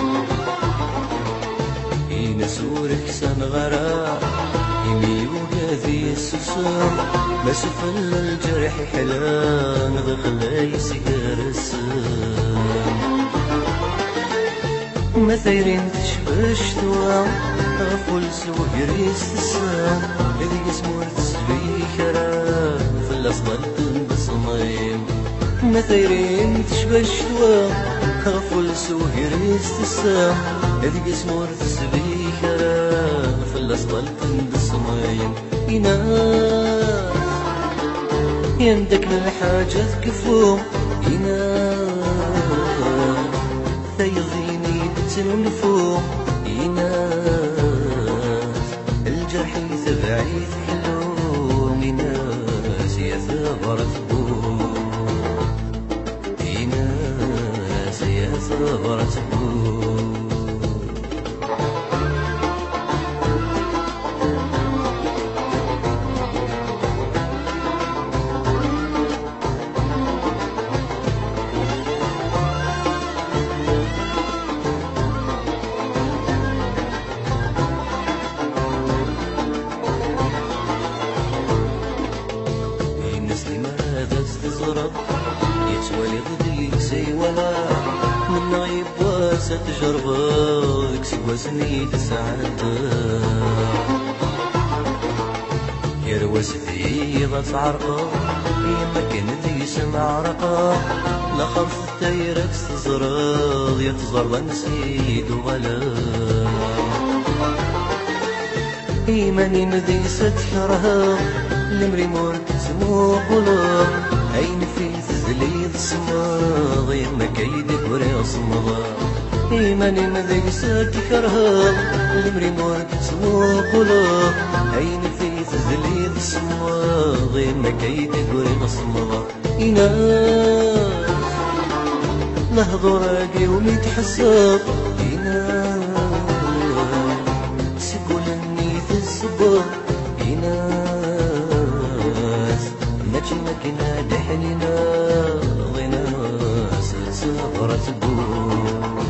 ينسورك سن غرام يميوك ذي السسام ما سفل الجرح حلام ذخلا يسكر السام مثيرين تشبش توام غفول سوهر يستسام إذ يسمور تسبي كرام في الأصبر بصميم مثيرين تشبش توام غفول سوهر يستسام إذ يسمور تسبي كرام في الأصبر بصميم يناس يندك للحاجة كفوم يناس ثيظيني بتنون فوق يناس الجرح يتبعي حلوم يناس يثغر تبوم يناس يثغر تبوم يتولي غدي سيولا من غيب واسة تجربة ذكسي وزني تسعد يروس في ضغط عرقه يمكن ذي سمع رقه لا خرف تيرك تزرض يتزر نسيد وغلا إيماني مذي ستكره المري مورك سمو قلوب أين في تزليد صماغ يما كيدك وري صمغ إيماني مذي ستكره المري مورك سمو قلوب أين في تزليد صماغ يما كيدك وري صمغ إناس نهضو راقي وميتحسب إناس سيقول النيت الزبر إناس ماجي مكنا دحنينا ضناس صغرت بور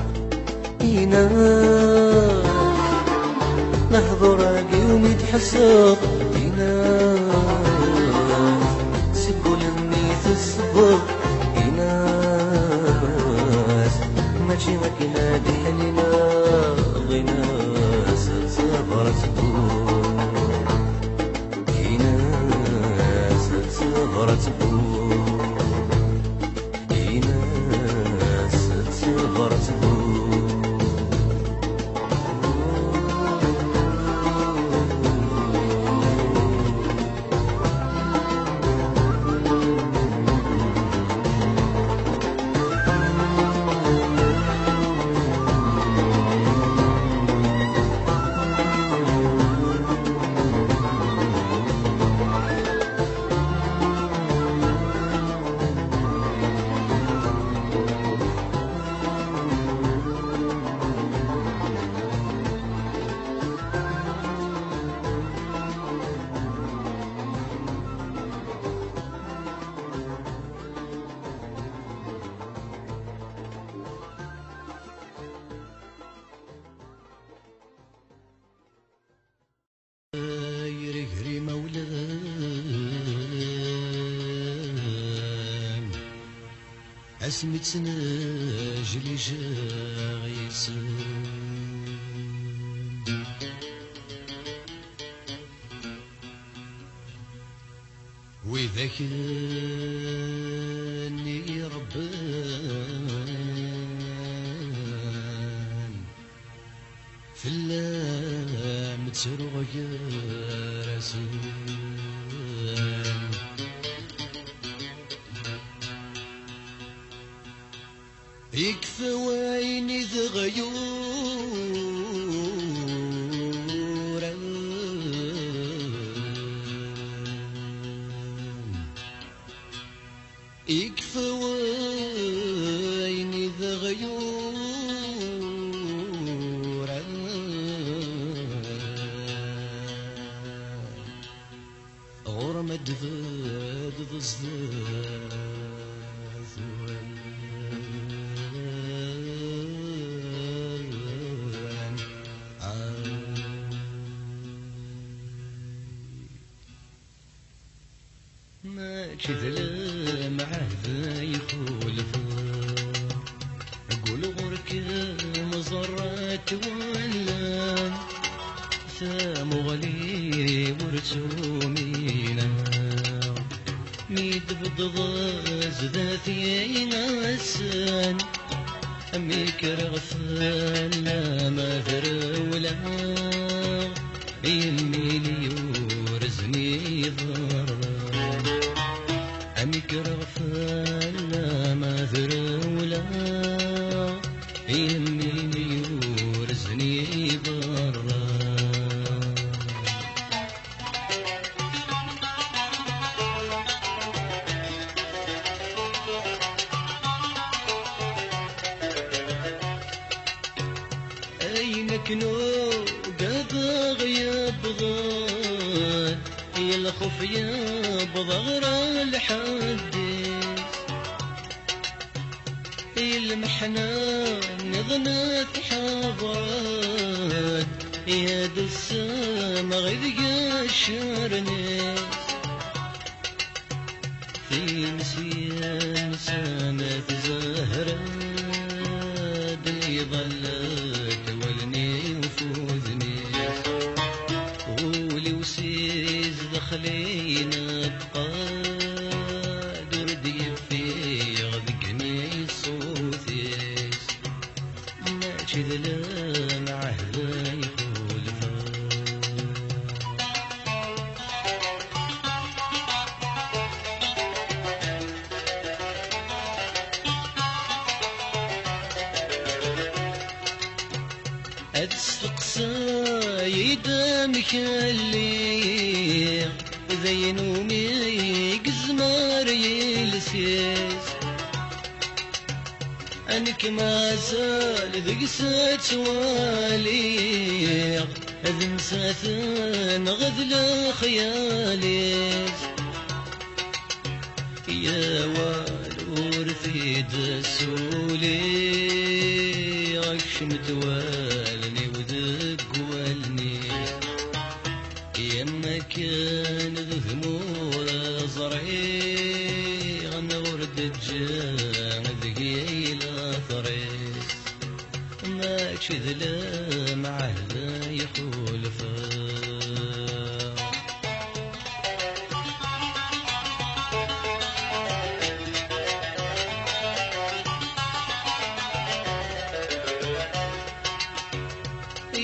إناس نهضو راقي وميتحسب إناس سيقول النيت الزبر إناس ماجي مكنا دحنينا ضناس تغرت بور ناس تغرت بور يرقري مولان اسمي تناجلي جايسن وإذا كاني ربان في اللام تروغ رسول يكفى وعيني ذا غيورا يكفى وعيني ذا غيورا غرمة دفاد ضزداد ما كذلا معه ذا يخولف أقول غرك مزرات ولان ثامغلي ورسومينا ميد بضغاز ذاتي ناسان أميك رغفان لا ما ذرولا يميني ورزني ضرر أميك رغفان لا ما ذرولا يميني ورزني ضرر أينك نوقف غياب ضاد يا الخوف يا بضغر الحديث المحنان نظنت حضرات يا دسام غير الشرنيس في نسيان سامت زهرة دني ظلت ولني وفوزني قولي وسيز دخلينا بقى دردي في غذقني صوتيس ما كذلا معه لا يخولفا أتسقسى يدامك اللي زي نومي قزمار يلسيس أنك ما زال ذقسات والي ذن ساثن غذل خياليس يا والور في دسولي غشمت والني وذق والني يما كان ذهمور زرعي غنور دجان ذقيلة ثريس ما كذلا معه لا يخولفا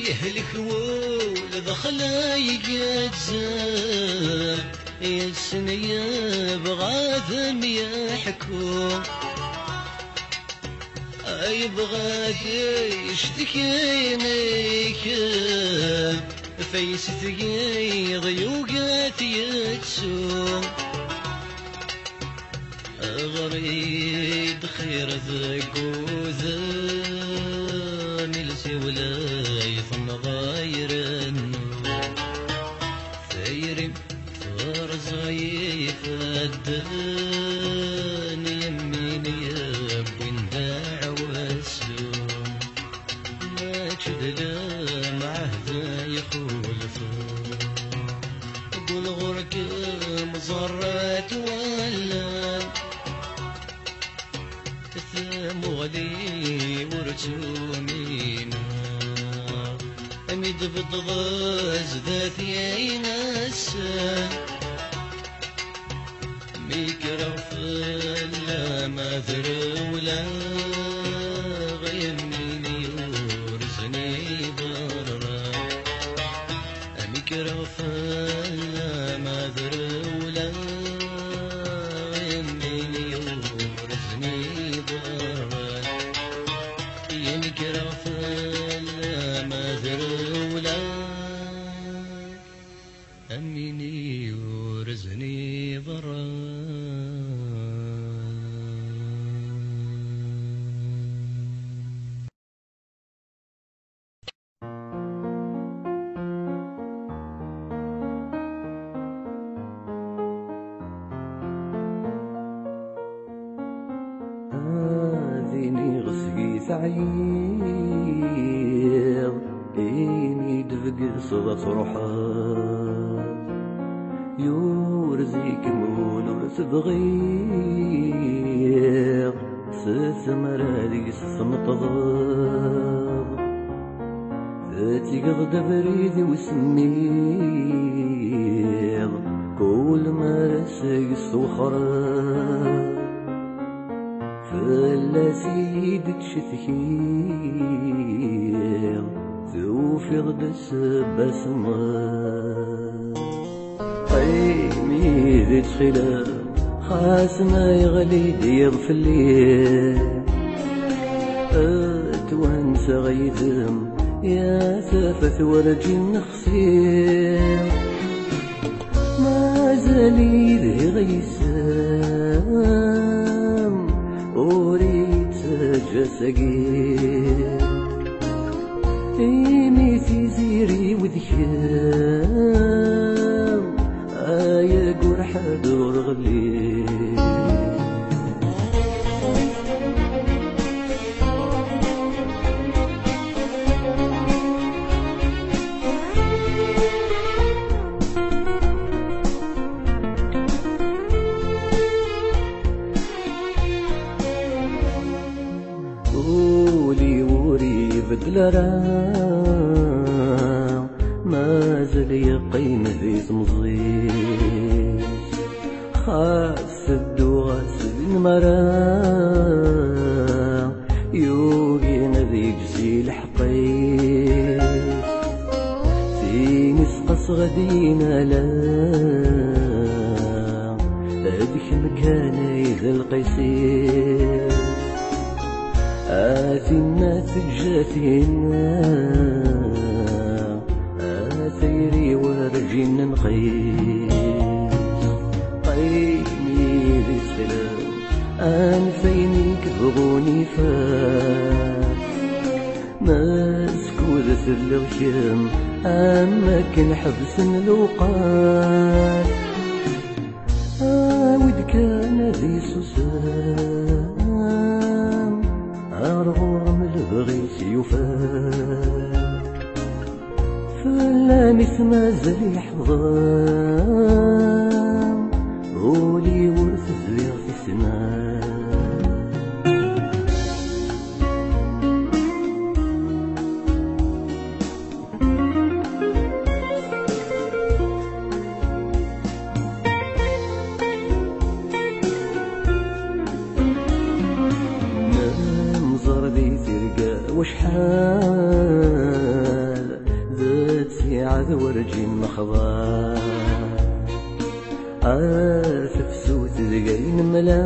الكول ذخلايق يتزام يا السنية بغاثم يحكو يبغى يشتكينيك فيس ثقيل ضيوقات يتسوم غريد خير ذقوذا ملسي ولاي ثم غاير النور ثيرم فرزاي فدان يميني يبين دعوة السوم ما تشدلا معه ذا يخولفون قول غرك مزرات ولا مغلي ورسومينا أميد بضغاز ذاتي نسا ميكرا فلا ما ذرولا غيميني ورزني برا ميكرا فلا ما ذرولا غيميني ورزني أميني ورزني برا هذيني غسقي سعير إني دفق صدى روحات يورزيك مولور تبغير ستمر هذيك الصمتضر ذاتي قد بريدي وسمير كل ما رسق الصخرات فلا سيدك شتكير توفي غد السباس مغار قيمي ذي تخلاف خاس ما يغلي دير في الليل أتوانس غيدم يا ثافت ورجي نخسير ما زالي ذي غيسام أريد جسقير إيمي في زيري وذكام آية قرح دور غلي بدلرا ما زال يقيم ذي تمزيز خاص الدواس المرا يوغين ذي جزي الحقيس في نسقص غدينا لا هذيك مكاني ذا القيسير آتنا تجاتنا آثيري ورجينا نقيس قيمي ذي السلام أنفيني كبغوني فات مسكوذة الغشام أما كن حبس الوقات ود كان ذي سوسان أرغم البغي سيوفات فلا مثل زل يحضر قولي ورث زويغ في السماء وشحال عافف تلقين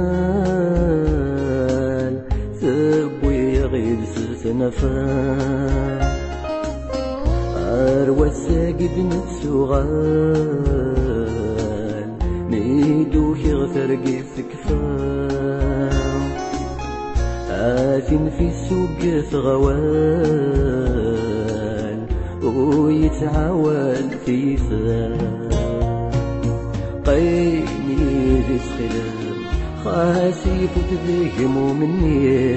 ملال تبوي غير سنفان أروى الساقد نفسه غال ميدوك يغفر قيف كفان آثم في السوق غوال ويتعاون في ثان قيني ذي سخلام خاسي تذهم مني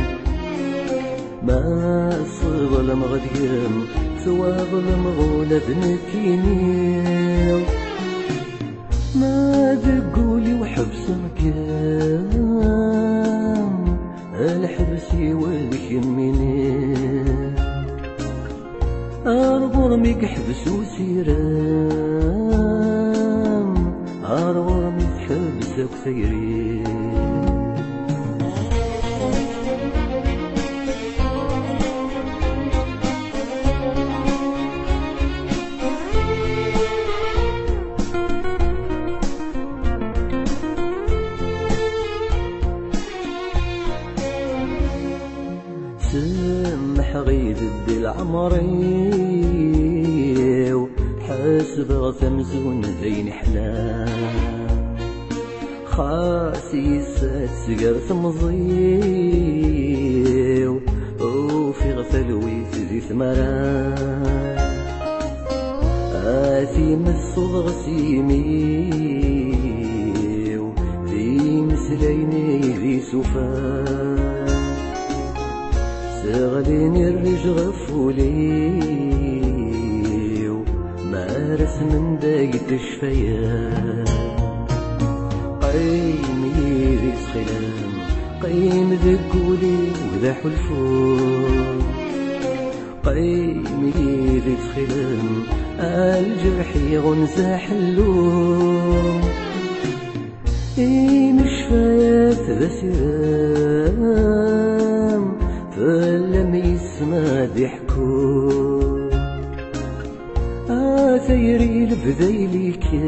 ما الظلم غديم سوى ظلم غولة ذنكيني ما ذقولي وحبس مكان الحبسي والكميني أرغرمي حبس وسيران أرغرمي تحبسك سيرين سمح غيد العمري وحاسب غثمزون ذين حلام خاسي ساتسقر ثمضي وفي غفلوي ذي ثمران آثي مسوض غسيمي وذي مسليني ذي سفان سغليني الريج غفولي ومارس من داقت الشفيان قيمي ذي سخلام قيم ذقولي وذا حلفون قيمي ذي سخلام الجرح يغنزا حلون مش فايت ذا سرام فلم يسمع ضحكون آثيري لبذيلي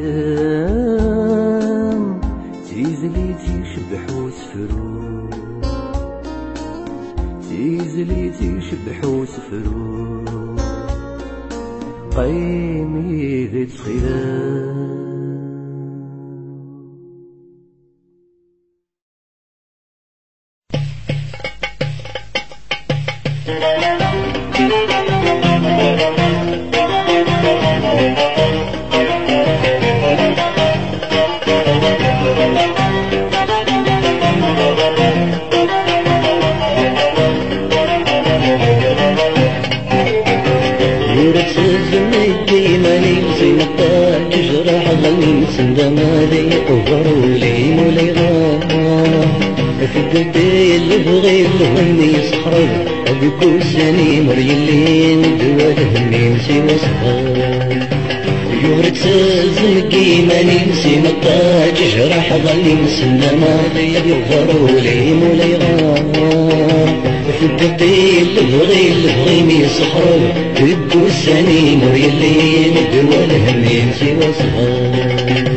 كام تيزلي تيشبحو سفرون تيزلي تيشبحو سفرون قيمي ذي تسخيلان سندمالي وغرولي وليغانا في الدبي اللي بغي الهمي يسخرب أبكو ساني مريلين دوال همي سوى صغار يورد سلزمكي ماني نسي مطاج جرح ظلي سندمالي وغرولي وليغانا في الدبي اللي بغي الهمي يسخرب أبكو ساني مريلين دوال همي سوى صغار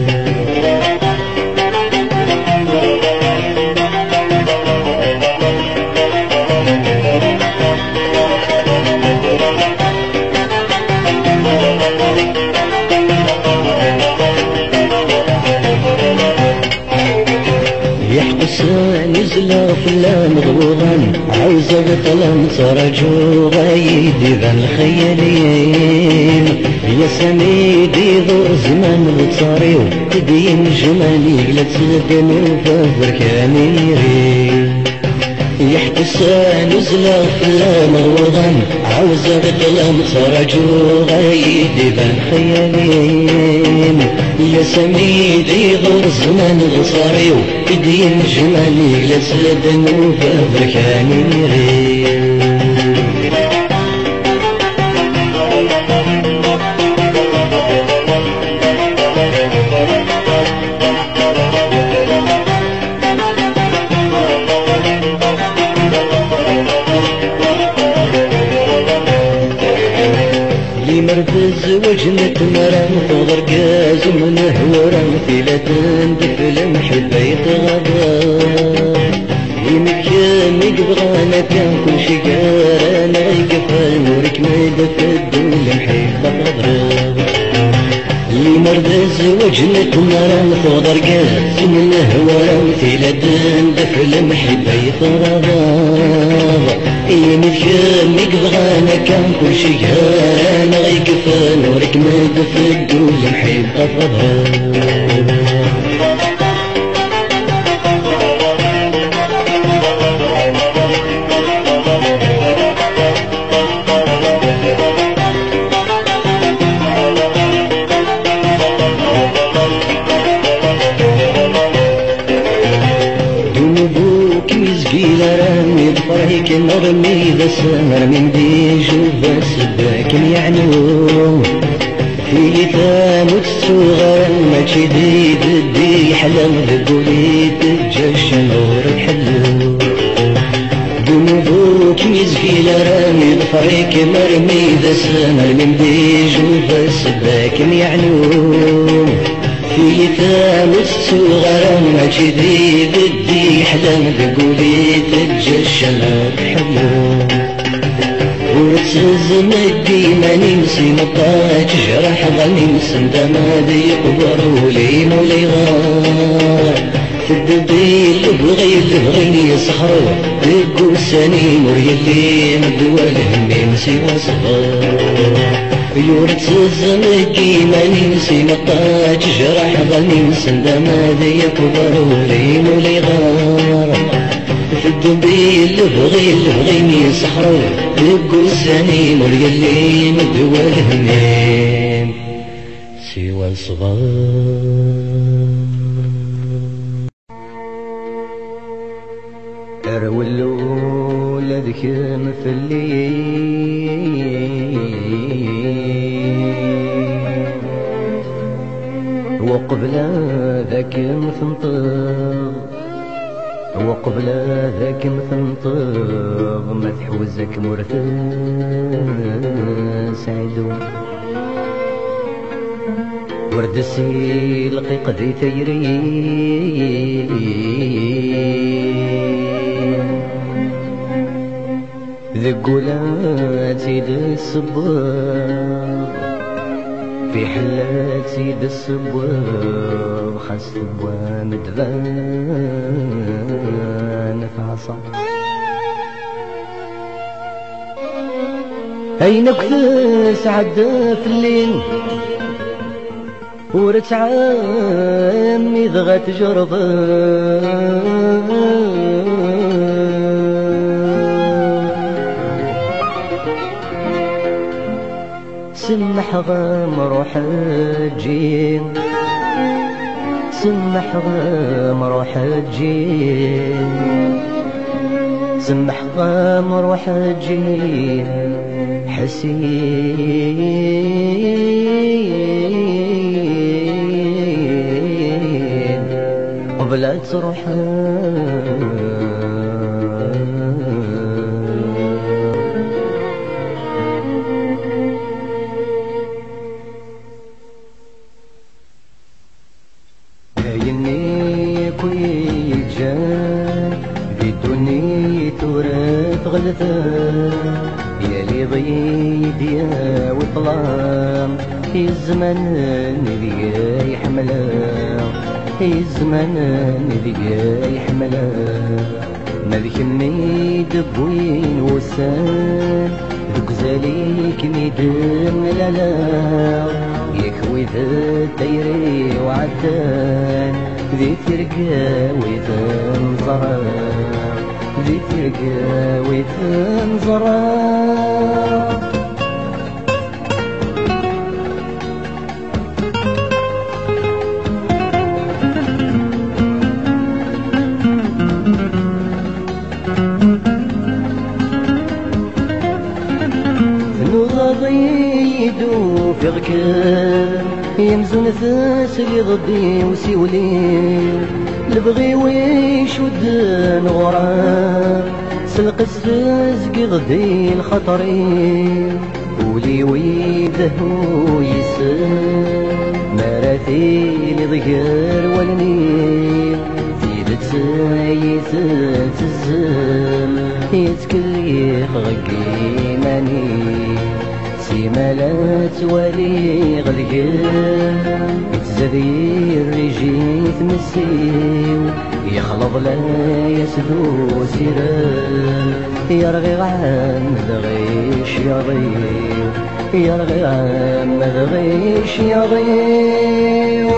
نزلا فلا مغوغا عاوزة بطلم ترجو غايدي ذا الخيالين يا سميدي ذو زمان بتصاريو تدين جمالي لا تسدن وفافر كاميري يحبس نزلا فلا مغوغا عاوزة بطلم ترجو غايدي ذا الخيالين يا سميدي ذو زمان بتصاريو تدين جمالي لا تسدن وفافر كاميري مركز وجنة مرام خضر قاز زمنه ورمثي لا تندف المحبة يتغضب يمكن يقبغانا كان كل شي قارانا يقفل نورك مدف الدول محبة تضرب اللي مرض الزواج نتمرى نفضر قاس من الهوى مثل دندف المحبة يترضى يمكن يقبغانا كان كل شي قارانا يقفل نورك مدف الدول محبة تضرب فريك نرمي ذا سمر من ديجو بس باكن يعنو في ثامت الصغار ما تشديد الدي حلم ذبولي تجش نور الحلو ذنوبك يزكي لرامي فريك مرمي ذا سمر من ديجو بس باكن يعنو في ثامت الصغار ما تشديد الدي حلم ذبولي تجش نور الحلو ورتزم الديما نمسي مطاج جرح ظني مسند ماذي يقبر ولي مولي غار تدبي اللي يسخرو دقو السنين وريلي مدوى الهمين سوى صغار يورتزم الديما نمسي مطاج جرح ظني مسند ماذي يقبر ولي مولي غار في الدنبي اللي بغيني يسحرو يبقوا السنين وريالي مدوى الهمين سوى الصغار أرولو لذكم في الليل وقبل ذاك مثنطر وقبل ذاك مثنطر ما تحوزك مرثا سعيدو ورد السيل قدي ثيري ذقولات سيد الصباغ في حلات سيد الصباغ خاص مدفان في عصا أينك تسعد في الليل ورتعامي ضغط جربان سمح غام روح الجين سمح غام روح الجين سمح غام روح الجين حسين قبل تروح يا لي ضيد يا وطلام في الزمن اللي يحمله في الزمن اللي يحمله مالك ميد بوين وسان ذوك زاليك ميدن لالا يكوي ذا دايري وعدان ذي ترقى وذا نظران ذي ترقى وتنظرا نوضا ضيدو في غكام يمزو نفاس اللي ضدي وسيولي لبغي ويشود نغرام سلق السزق ضدي الخطرين ولي ويده ويسر مرات إلي ضير والنيل زيدت يثبت الزم يتكليخ غقي ماني سيما لا توالي غلقان يتزذي الرجي تمسيو يخلط لا يسدو سيران يرغي غام دغيش يضيو يرغي غام دغيش يضيو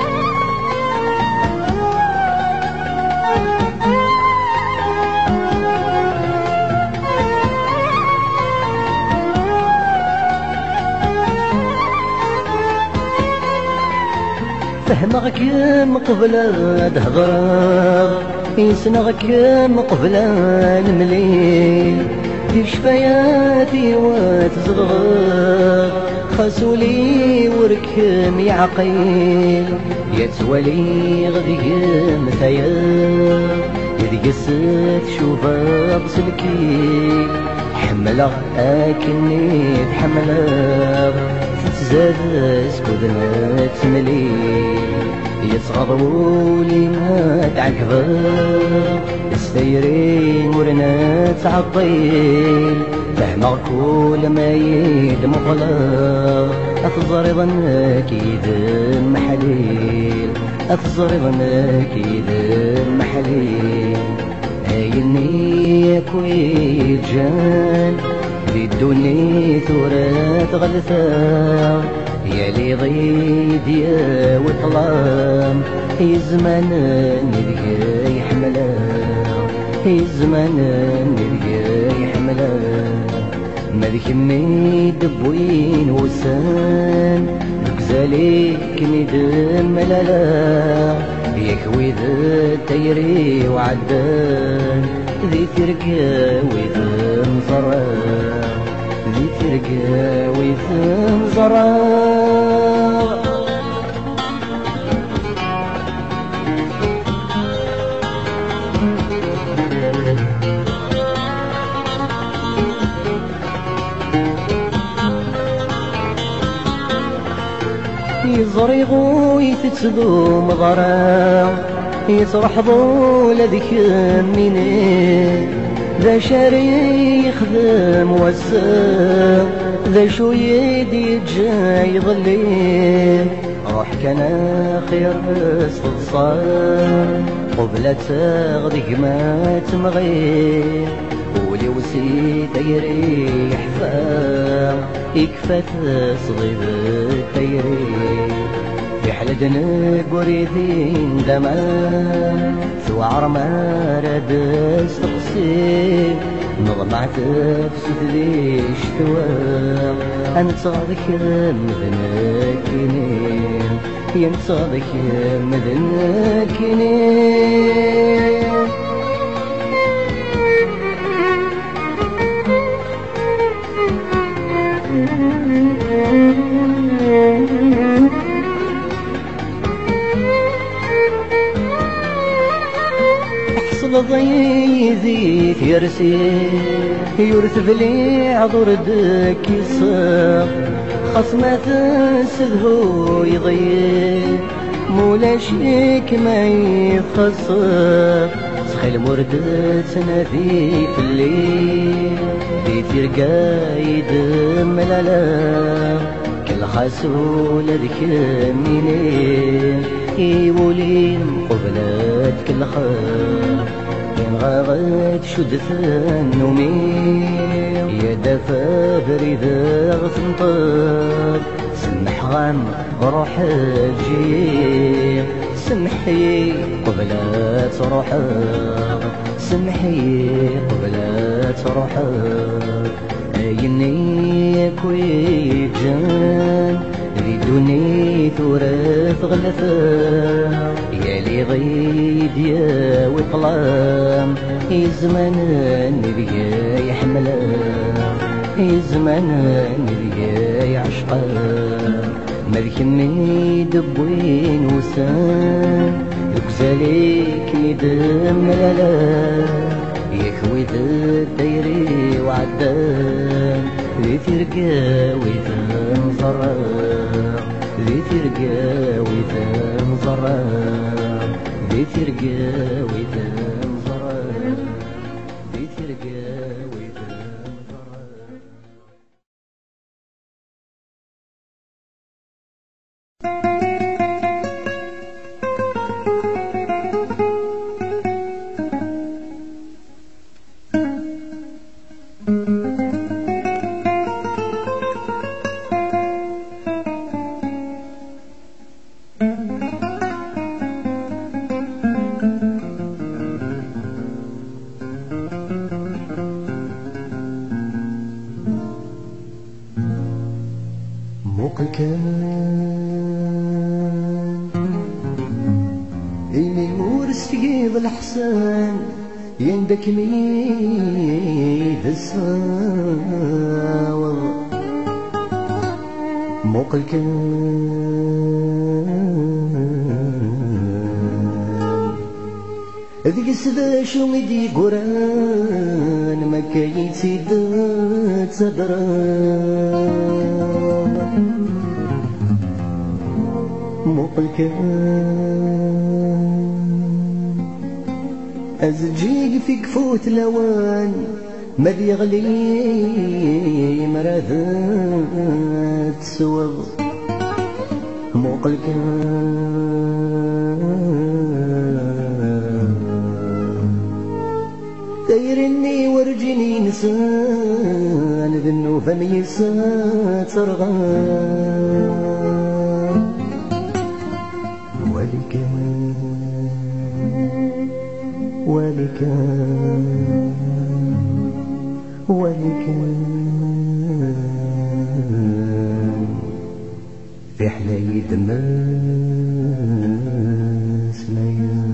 فهمك مقبل تهضر يسنغك مقبل المليل في شفاياتي وتزغر خسولي وركم يعقيل يتولي غديم ثياب يدقست شوفها بسلكي حمله اكني تحمله تزاد سكودنا تملي يصغروا لي ما تعقبا السيرين ورنا تعطيل فهمك كل ما يدمغلا أتزري ظنك يدم محليل أتزري ظنك يدم محليل هايني كوي جان بدوني ثورات غلثا يا لي ضيد يا وطلام هي زمان نلقى يحملا هي زمان نلقى يحملا مالك مي دبوين وسان بكزاليك ندم لالا يكوي ذا تيري وعدان ذي ترقى وذا مزرع ذي ترقى وذا مزرع يزريغو يتسدو مضرع يترحضو لذيك مني ذا شاري يخدم وسام ذا شو يدي جاي ظلي روح كان خير استغصار قبلة تغذيك ما تمغي ولي وسيت يريح فام يكفت صغير التيري في حلدنا بريدين دمان ثوار ما راد استقسي نضمعت بسد اشتوام انت صادك مذنكيني انت صادك مذنكيني ضيزي يرسي يورث بلي عضردك يصاب خصمات سدهو يضيق مولا شيك ما يخصب سخيل مرد تنادي في الليل في ترقا يدم لالا كل خاسول ذيك منين يولين قبلات كل خير إن غابت شدت النومي يا دفا بريدة غتنطر سمح غام روح الجيم سمحي قبلات روحك سمحي قبلات روحك أيني كوي جان ردوني ثورة غلفا يا لي غيد يا وطلام يزمان نبقى يحملا يزمان نبقى يعشقا مذكني دبوين وسان يكزاليك ندم لالا يكوي ذا دايري وعدان ذي ترقا وذا مزرع ذي ترقاوي تنظران ذي ترقاوي تنظران ذي ترقاوي تنظران. كان إني مورس تقيض الحسان يندك ميد الساوى موقل كان ذيك السذا شو مدي قران ما كاين سيد صدران موقل كان أزجيق في كفوت لوان ما بيغلي مرادات سوغ موقل كان دايرني ورجني نسان ذنوب ميسات صرغان ولكان في حلاي دماس ليا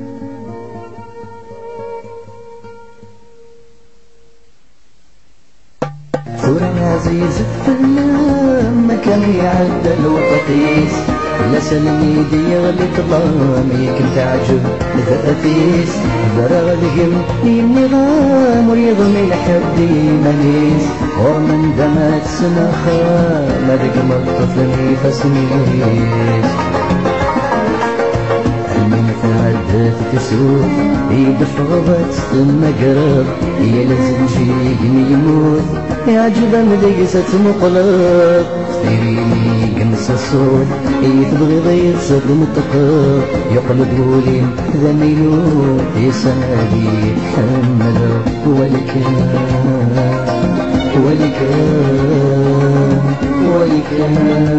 ثورة عزيز الفنان ما كان يعدى الوقتيس لا سلمي ديالي طلامي كنت عجب ذاتيس برغ الهم النظام وريض من حدي مانيس ومن دمات سنخا ما رقم الطفل فسنيس المين تعدت كسوف يدف غضت ثم قرب هي لزنجيق يموت يعجب مدقسة مقلب تيريني قمس الصوت يتبغي ضيط صد متقر يقلد ولين ذا ميلود يسالي يتحمل ولكان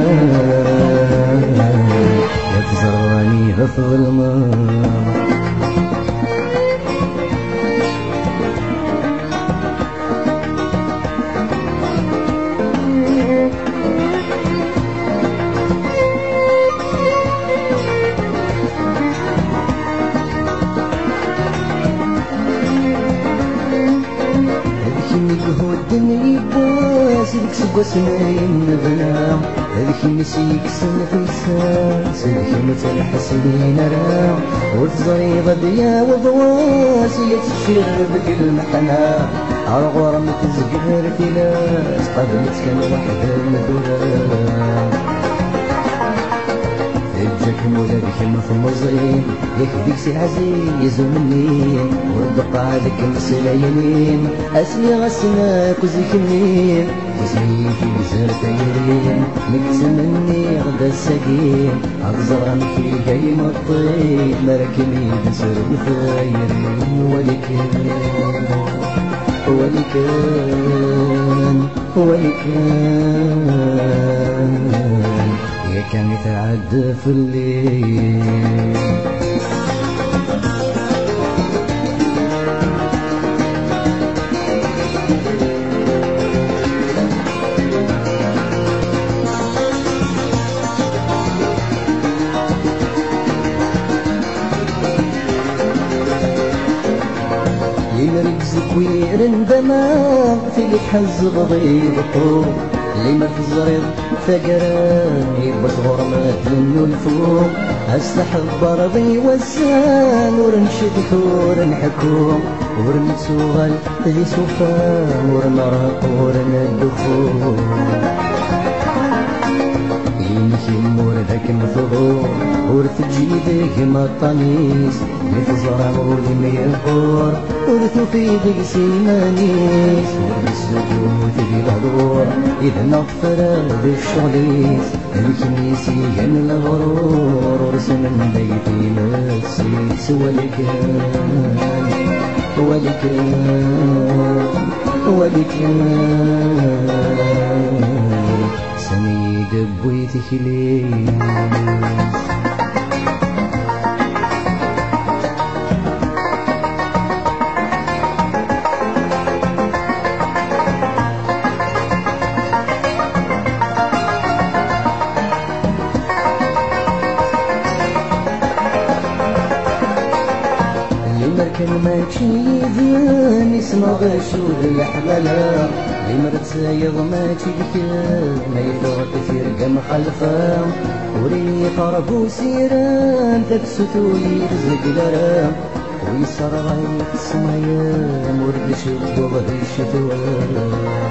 يتزراني في الظلمة سيدك سبوا سنين نبنام هذيك مسيك سنة في الساس هذيك متلحس لينا راع والزريضة ديا وضواسي تشير بك المحنة عرغور متزقر في ناس قبلت كان واحد المدورة جاك مولادك مفموزين ياك سي عزيز مني والبقى عليك مسلا يمين اسمي غسناك وزيكني وزمي في بزار تايرين مكتمني غدا السقيم اغزر في جاي مطيب مركبي بسر مثايرين ولكان كان يتعدى في الليل يمركزك ويرندما في اللي حز غضيب الطول اللي ما في الزريض فقراني بصغر ما تلنو الفوق أسلح برضي والسان ورنشد حور نحكوم ورنسوغل ذي سوفان ورنرق ورندخول يمور ذاك المثغور ورث جيدك مطانيس يتزرع ولم يغور ورث في ذيك سيمانيس والسكوت في الهضور إذا نغفر ذي الشغليس الكنيسي من الغرور ورسم من بيتي مسيس ولكن سمي دبويتي خليس مركن ما تشيدني سما غشود الحملة لمرت سايغ ما تشيدك ما يفوت تيرقى مخلفة وريني قرب وسيران تبسط ويرزق لرام ويسر غير السمايا مردش الضوء الشتوى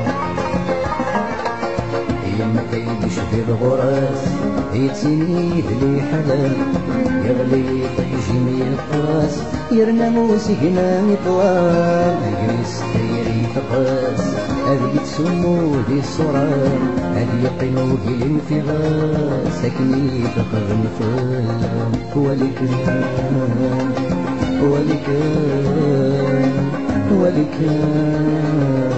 يما كيدش في الغراس يتسيني لي حلال يغلي طيجي يقاس يرنا موسيقنا مطوام يجلس تيري فقاس هذي تسمو ذي الصرام هذي يقنو هي الانفغاس سكني تقرن فلام ولكن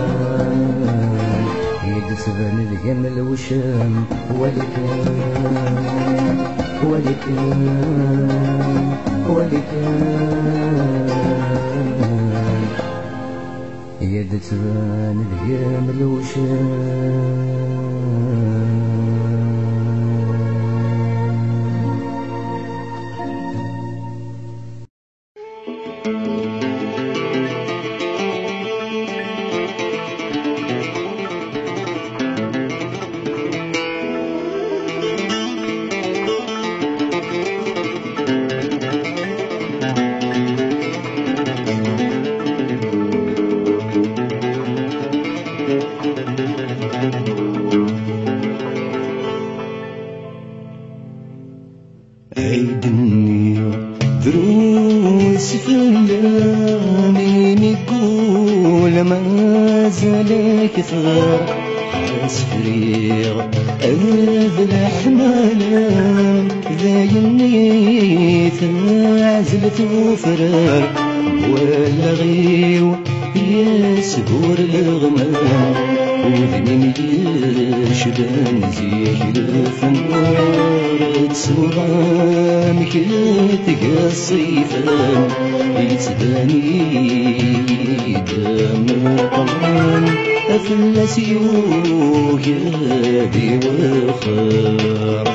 يدسبن الجمل وشام ولكن يدسبن الجمل وشام الدنيا دروس فلاني نقول ما زال كثر حاس فريغ أذل حمالا ذا ينيث عزلت وفرار ولا غيو يسهور الغمام وذنين يشبان زيك الفنار تسمغامك تلقى الصيفان يتباني دام طران أفلس يوغادي وخار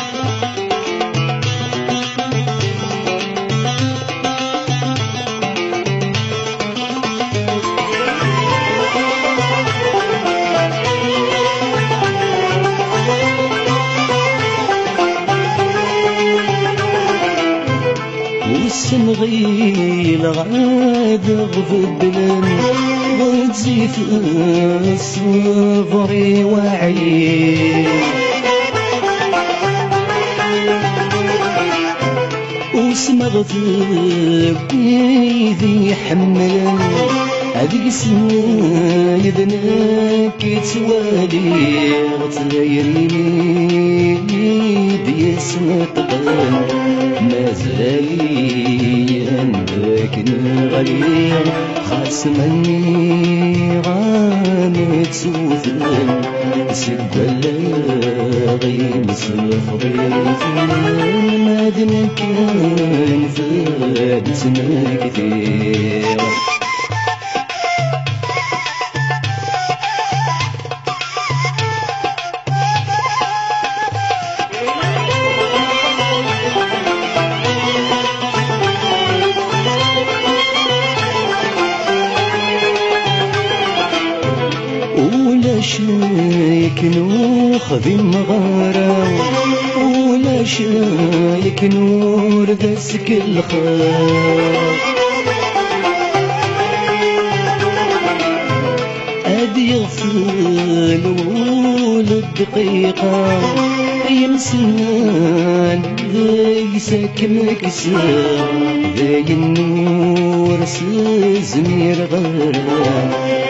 والسنغيل غاد غفدلن وتزيف الصغري وعي وسمغثب ذي حمل هذيك السنة يدنك توالي غتغيريني بيسم طبان ما زالي عندك نغير خاص مني غانت سوثن سقولا غيم سفريت ما دن كان فاتنا كثير شايك نوخذ مغارة ولا شايك نور دسك الخار أدي يغفل ولد الدقيقة يمسنان ذي ساكمك سا ذي النور سزمير غرام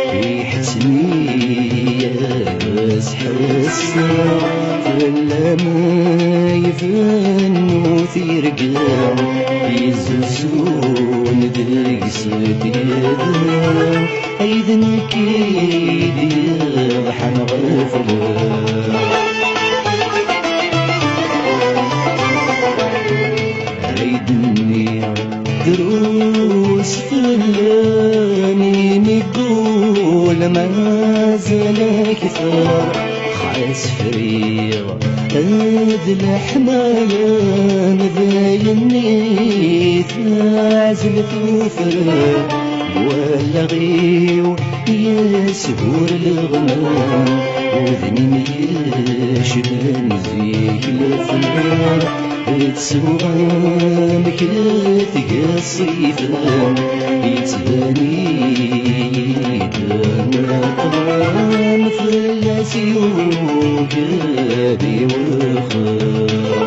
يحسني ياس حسا فلا ما يفنو ثيرقام يزوزون ذي سديدام أيذن كيدي ضحن غفلام دروس فلاني نقول ما زال كثر خاس فريغ هاد الحمالة مذايني ثازلت وفرق ولا غيو يسهور الغمام وذني يشبن زيك الفنان تسوغام كلت قصيفة يتباني دانا قرام فلاسي وقادي وخار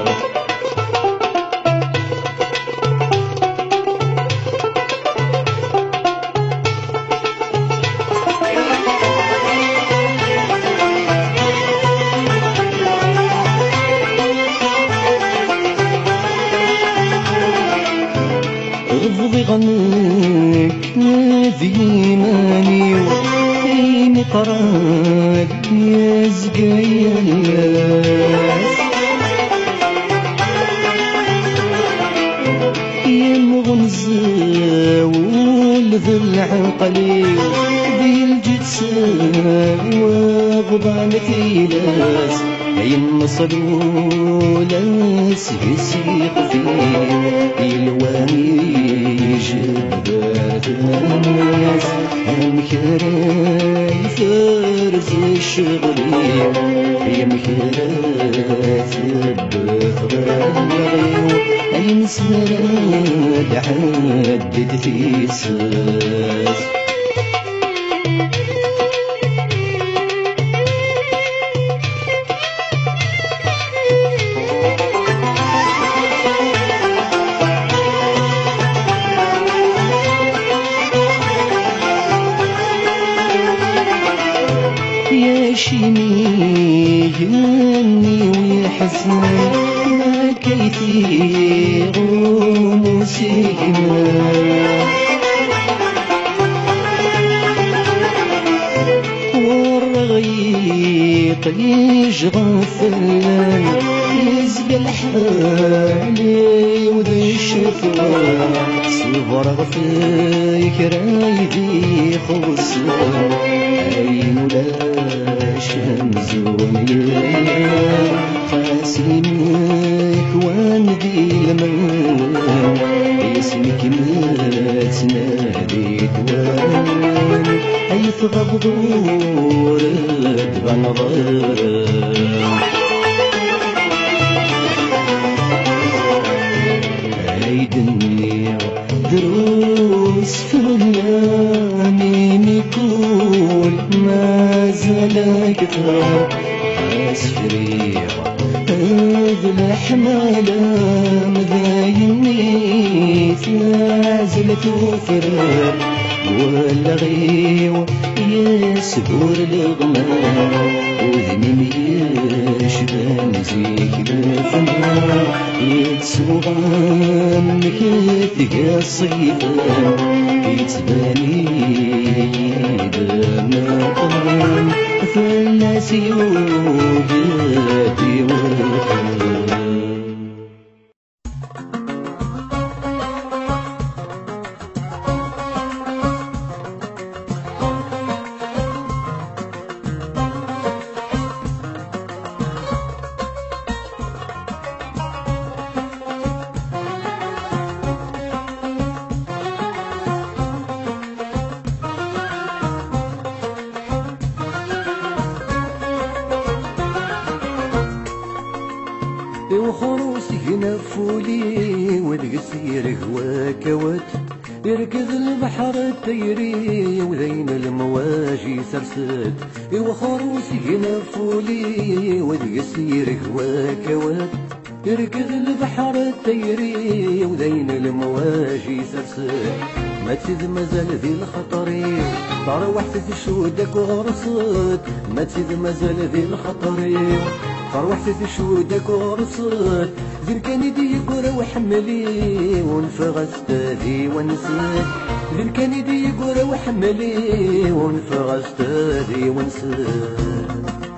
غضبي غنك ذي ماني وحيني قراد يا زقايا الناس يا مغنزة ولذ العقلي ذي الجدسان وغضان ثيلاس ينصر ولاس يسيق فيه يلواني جبار الناس مكراي فرز الشغلي يا مكراي ثبت غيو المسراد عدد في ساس يشيني يهني ويحزن ما كيفي غموسيما والرغيط يشغف يزق الحالي وذي الشفا صبر غفيك رايدي خصوصا عين ولا شمزوني خاسمك واندي الموان اسمك ما تناديت وان حيث غبضور بنظام عيدني دروس فلاني نقول ما زال كثر أسفريغ هذا الحمالة مذايني ثازلت وفرق ولا غيو يسبور الغمام وذني يشبان زيك بالفنان يتسوغان كتقى الصيفان يتباني دانا قران فلاسي وقادي وخان وخروس هنا فولي والقصير هواك وات يركض البحر التيري وذين المواج يسرسد وخروسي ينفولي وذي السير هواك واد يركض البحر التيري وذين المواج يسرسد ما تزيد مازال ذي الخطري طروحت في شودك وغرصت ما تزيد مازال ذي الخطري طروحت في شودك وغرصت زين كان يدي يقرا وحملي ونفغست ذي ونسيت زين كان يدي يقرا وحملي ونفغست ذي ونسيت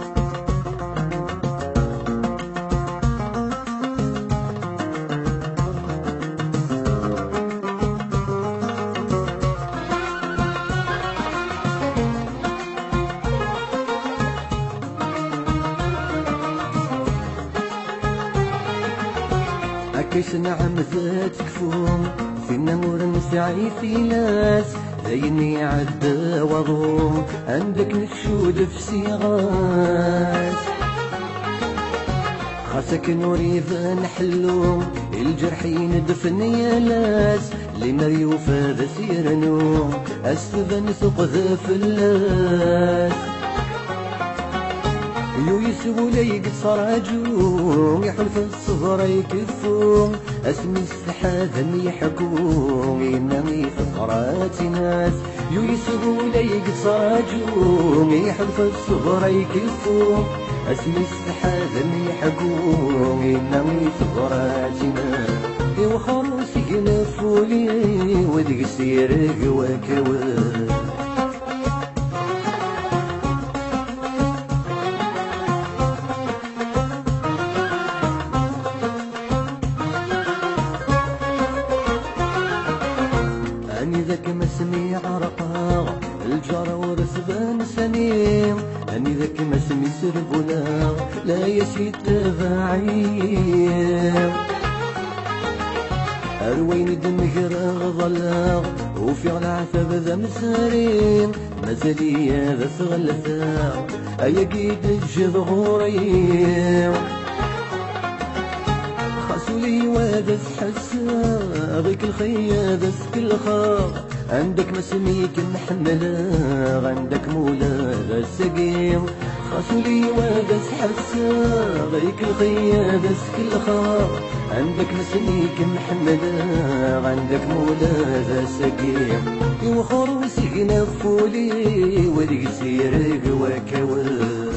كيش نعم ذات كفوم في النمور نسعي في ناس زيني عدى وضوم عندك نشود في سيغاس خاصك نوري نحلو الجرحين دفن يا ناس لمريو فاذا سير نوم أسفن سوق ذا فلاس يو يسبو لي قصر عجوم يحلف الصغر يكفوم اسمي السحاب يحكوم ينامي فقرات ناس يو يسبو لي قصر عجوم يحلف الصغر يكفوم اسمي السحاب يحكوم ينامي فقرات ناس يو خروسي ينفولي ودق سير قواكوات أني ذاك ما سمي عرقا الجار ورثبان سنيم أني ذاك ما سمي سربولا لا يسيت تبعيم أروين دمجر غضلا وفي العتب ذا مسارين مازالي هذا ثغلثا أيا قيد الجذ غوريم خاسولي وادس حسا غيك الخيادس كل خاغ عندك مسميك محملة عندك مولا السقيم خاسولي وادس حسا غيك الخيادس كل خاغ عندك مسميك محملة عندك مولا السقيم وخروسي نفولي ودي سير قواكوات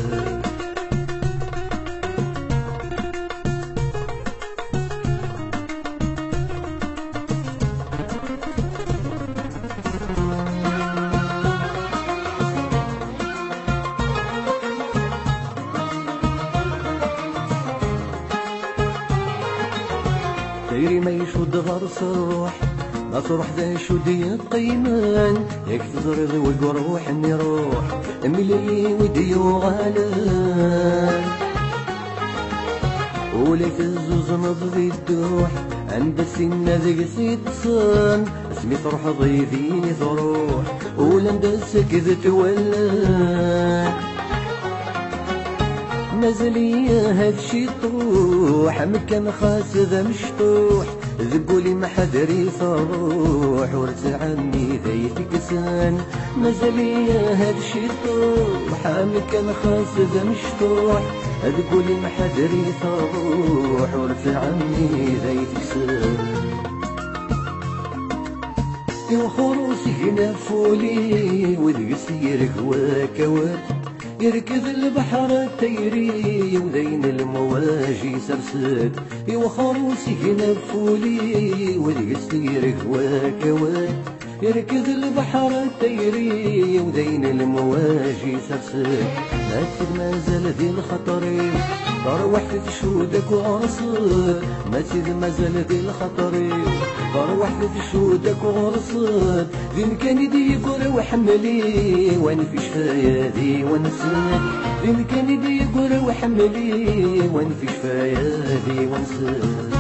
دايري ما يشود غرس الروح ما تروح ذا يشود القيمان ياك تزرد والقروح اني روح ملي ودي وغالان وليت الزوز نضذي الدوح عند السنة ذيك سيد صان اسمي تروح ضيفيني تروح ولند السكذ تولان مازاليا هادشي طروح مكان خاص ذا مشطوح ذقولي ما حدري صروح ورث عمي ذا كسان مازاليا هادشي طروح مكان خاص ذا مشطوح ذقولي ما حدري صروح ورث عمي ذا كسان وخروسي نفولي وذق سير قواكوات يركض البحر التيري وذين المواج يسرسد وخروسي نفولي وذي السير هواكوات يركض البحر التيري وذين المواج يسرسد ما تزيد مازال ذي الخطري طروحت في شودك وغرصت ما تزيد مازال ذي الخطري طروحت في شودك وغرصت ذين كان يدي يقرا وحملي وانا في شفايا ذي ونسيت ذين كان يدي يقرا وحملي وانا في شفايا ذي ونسيت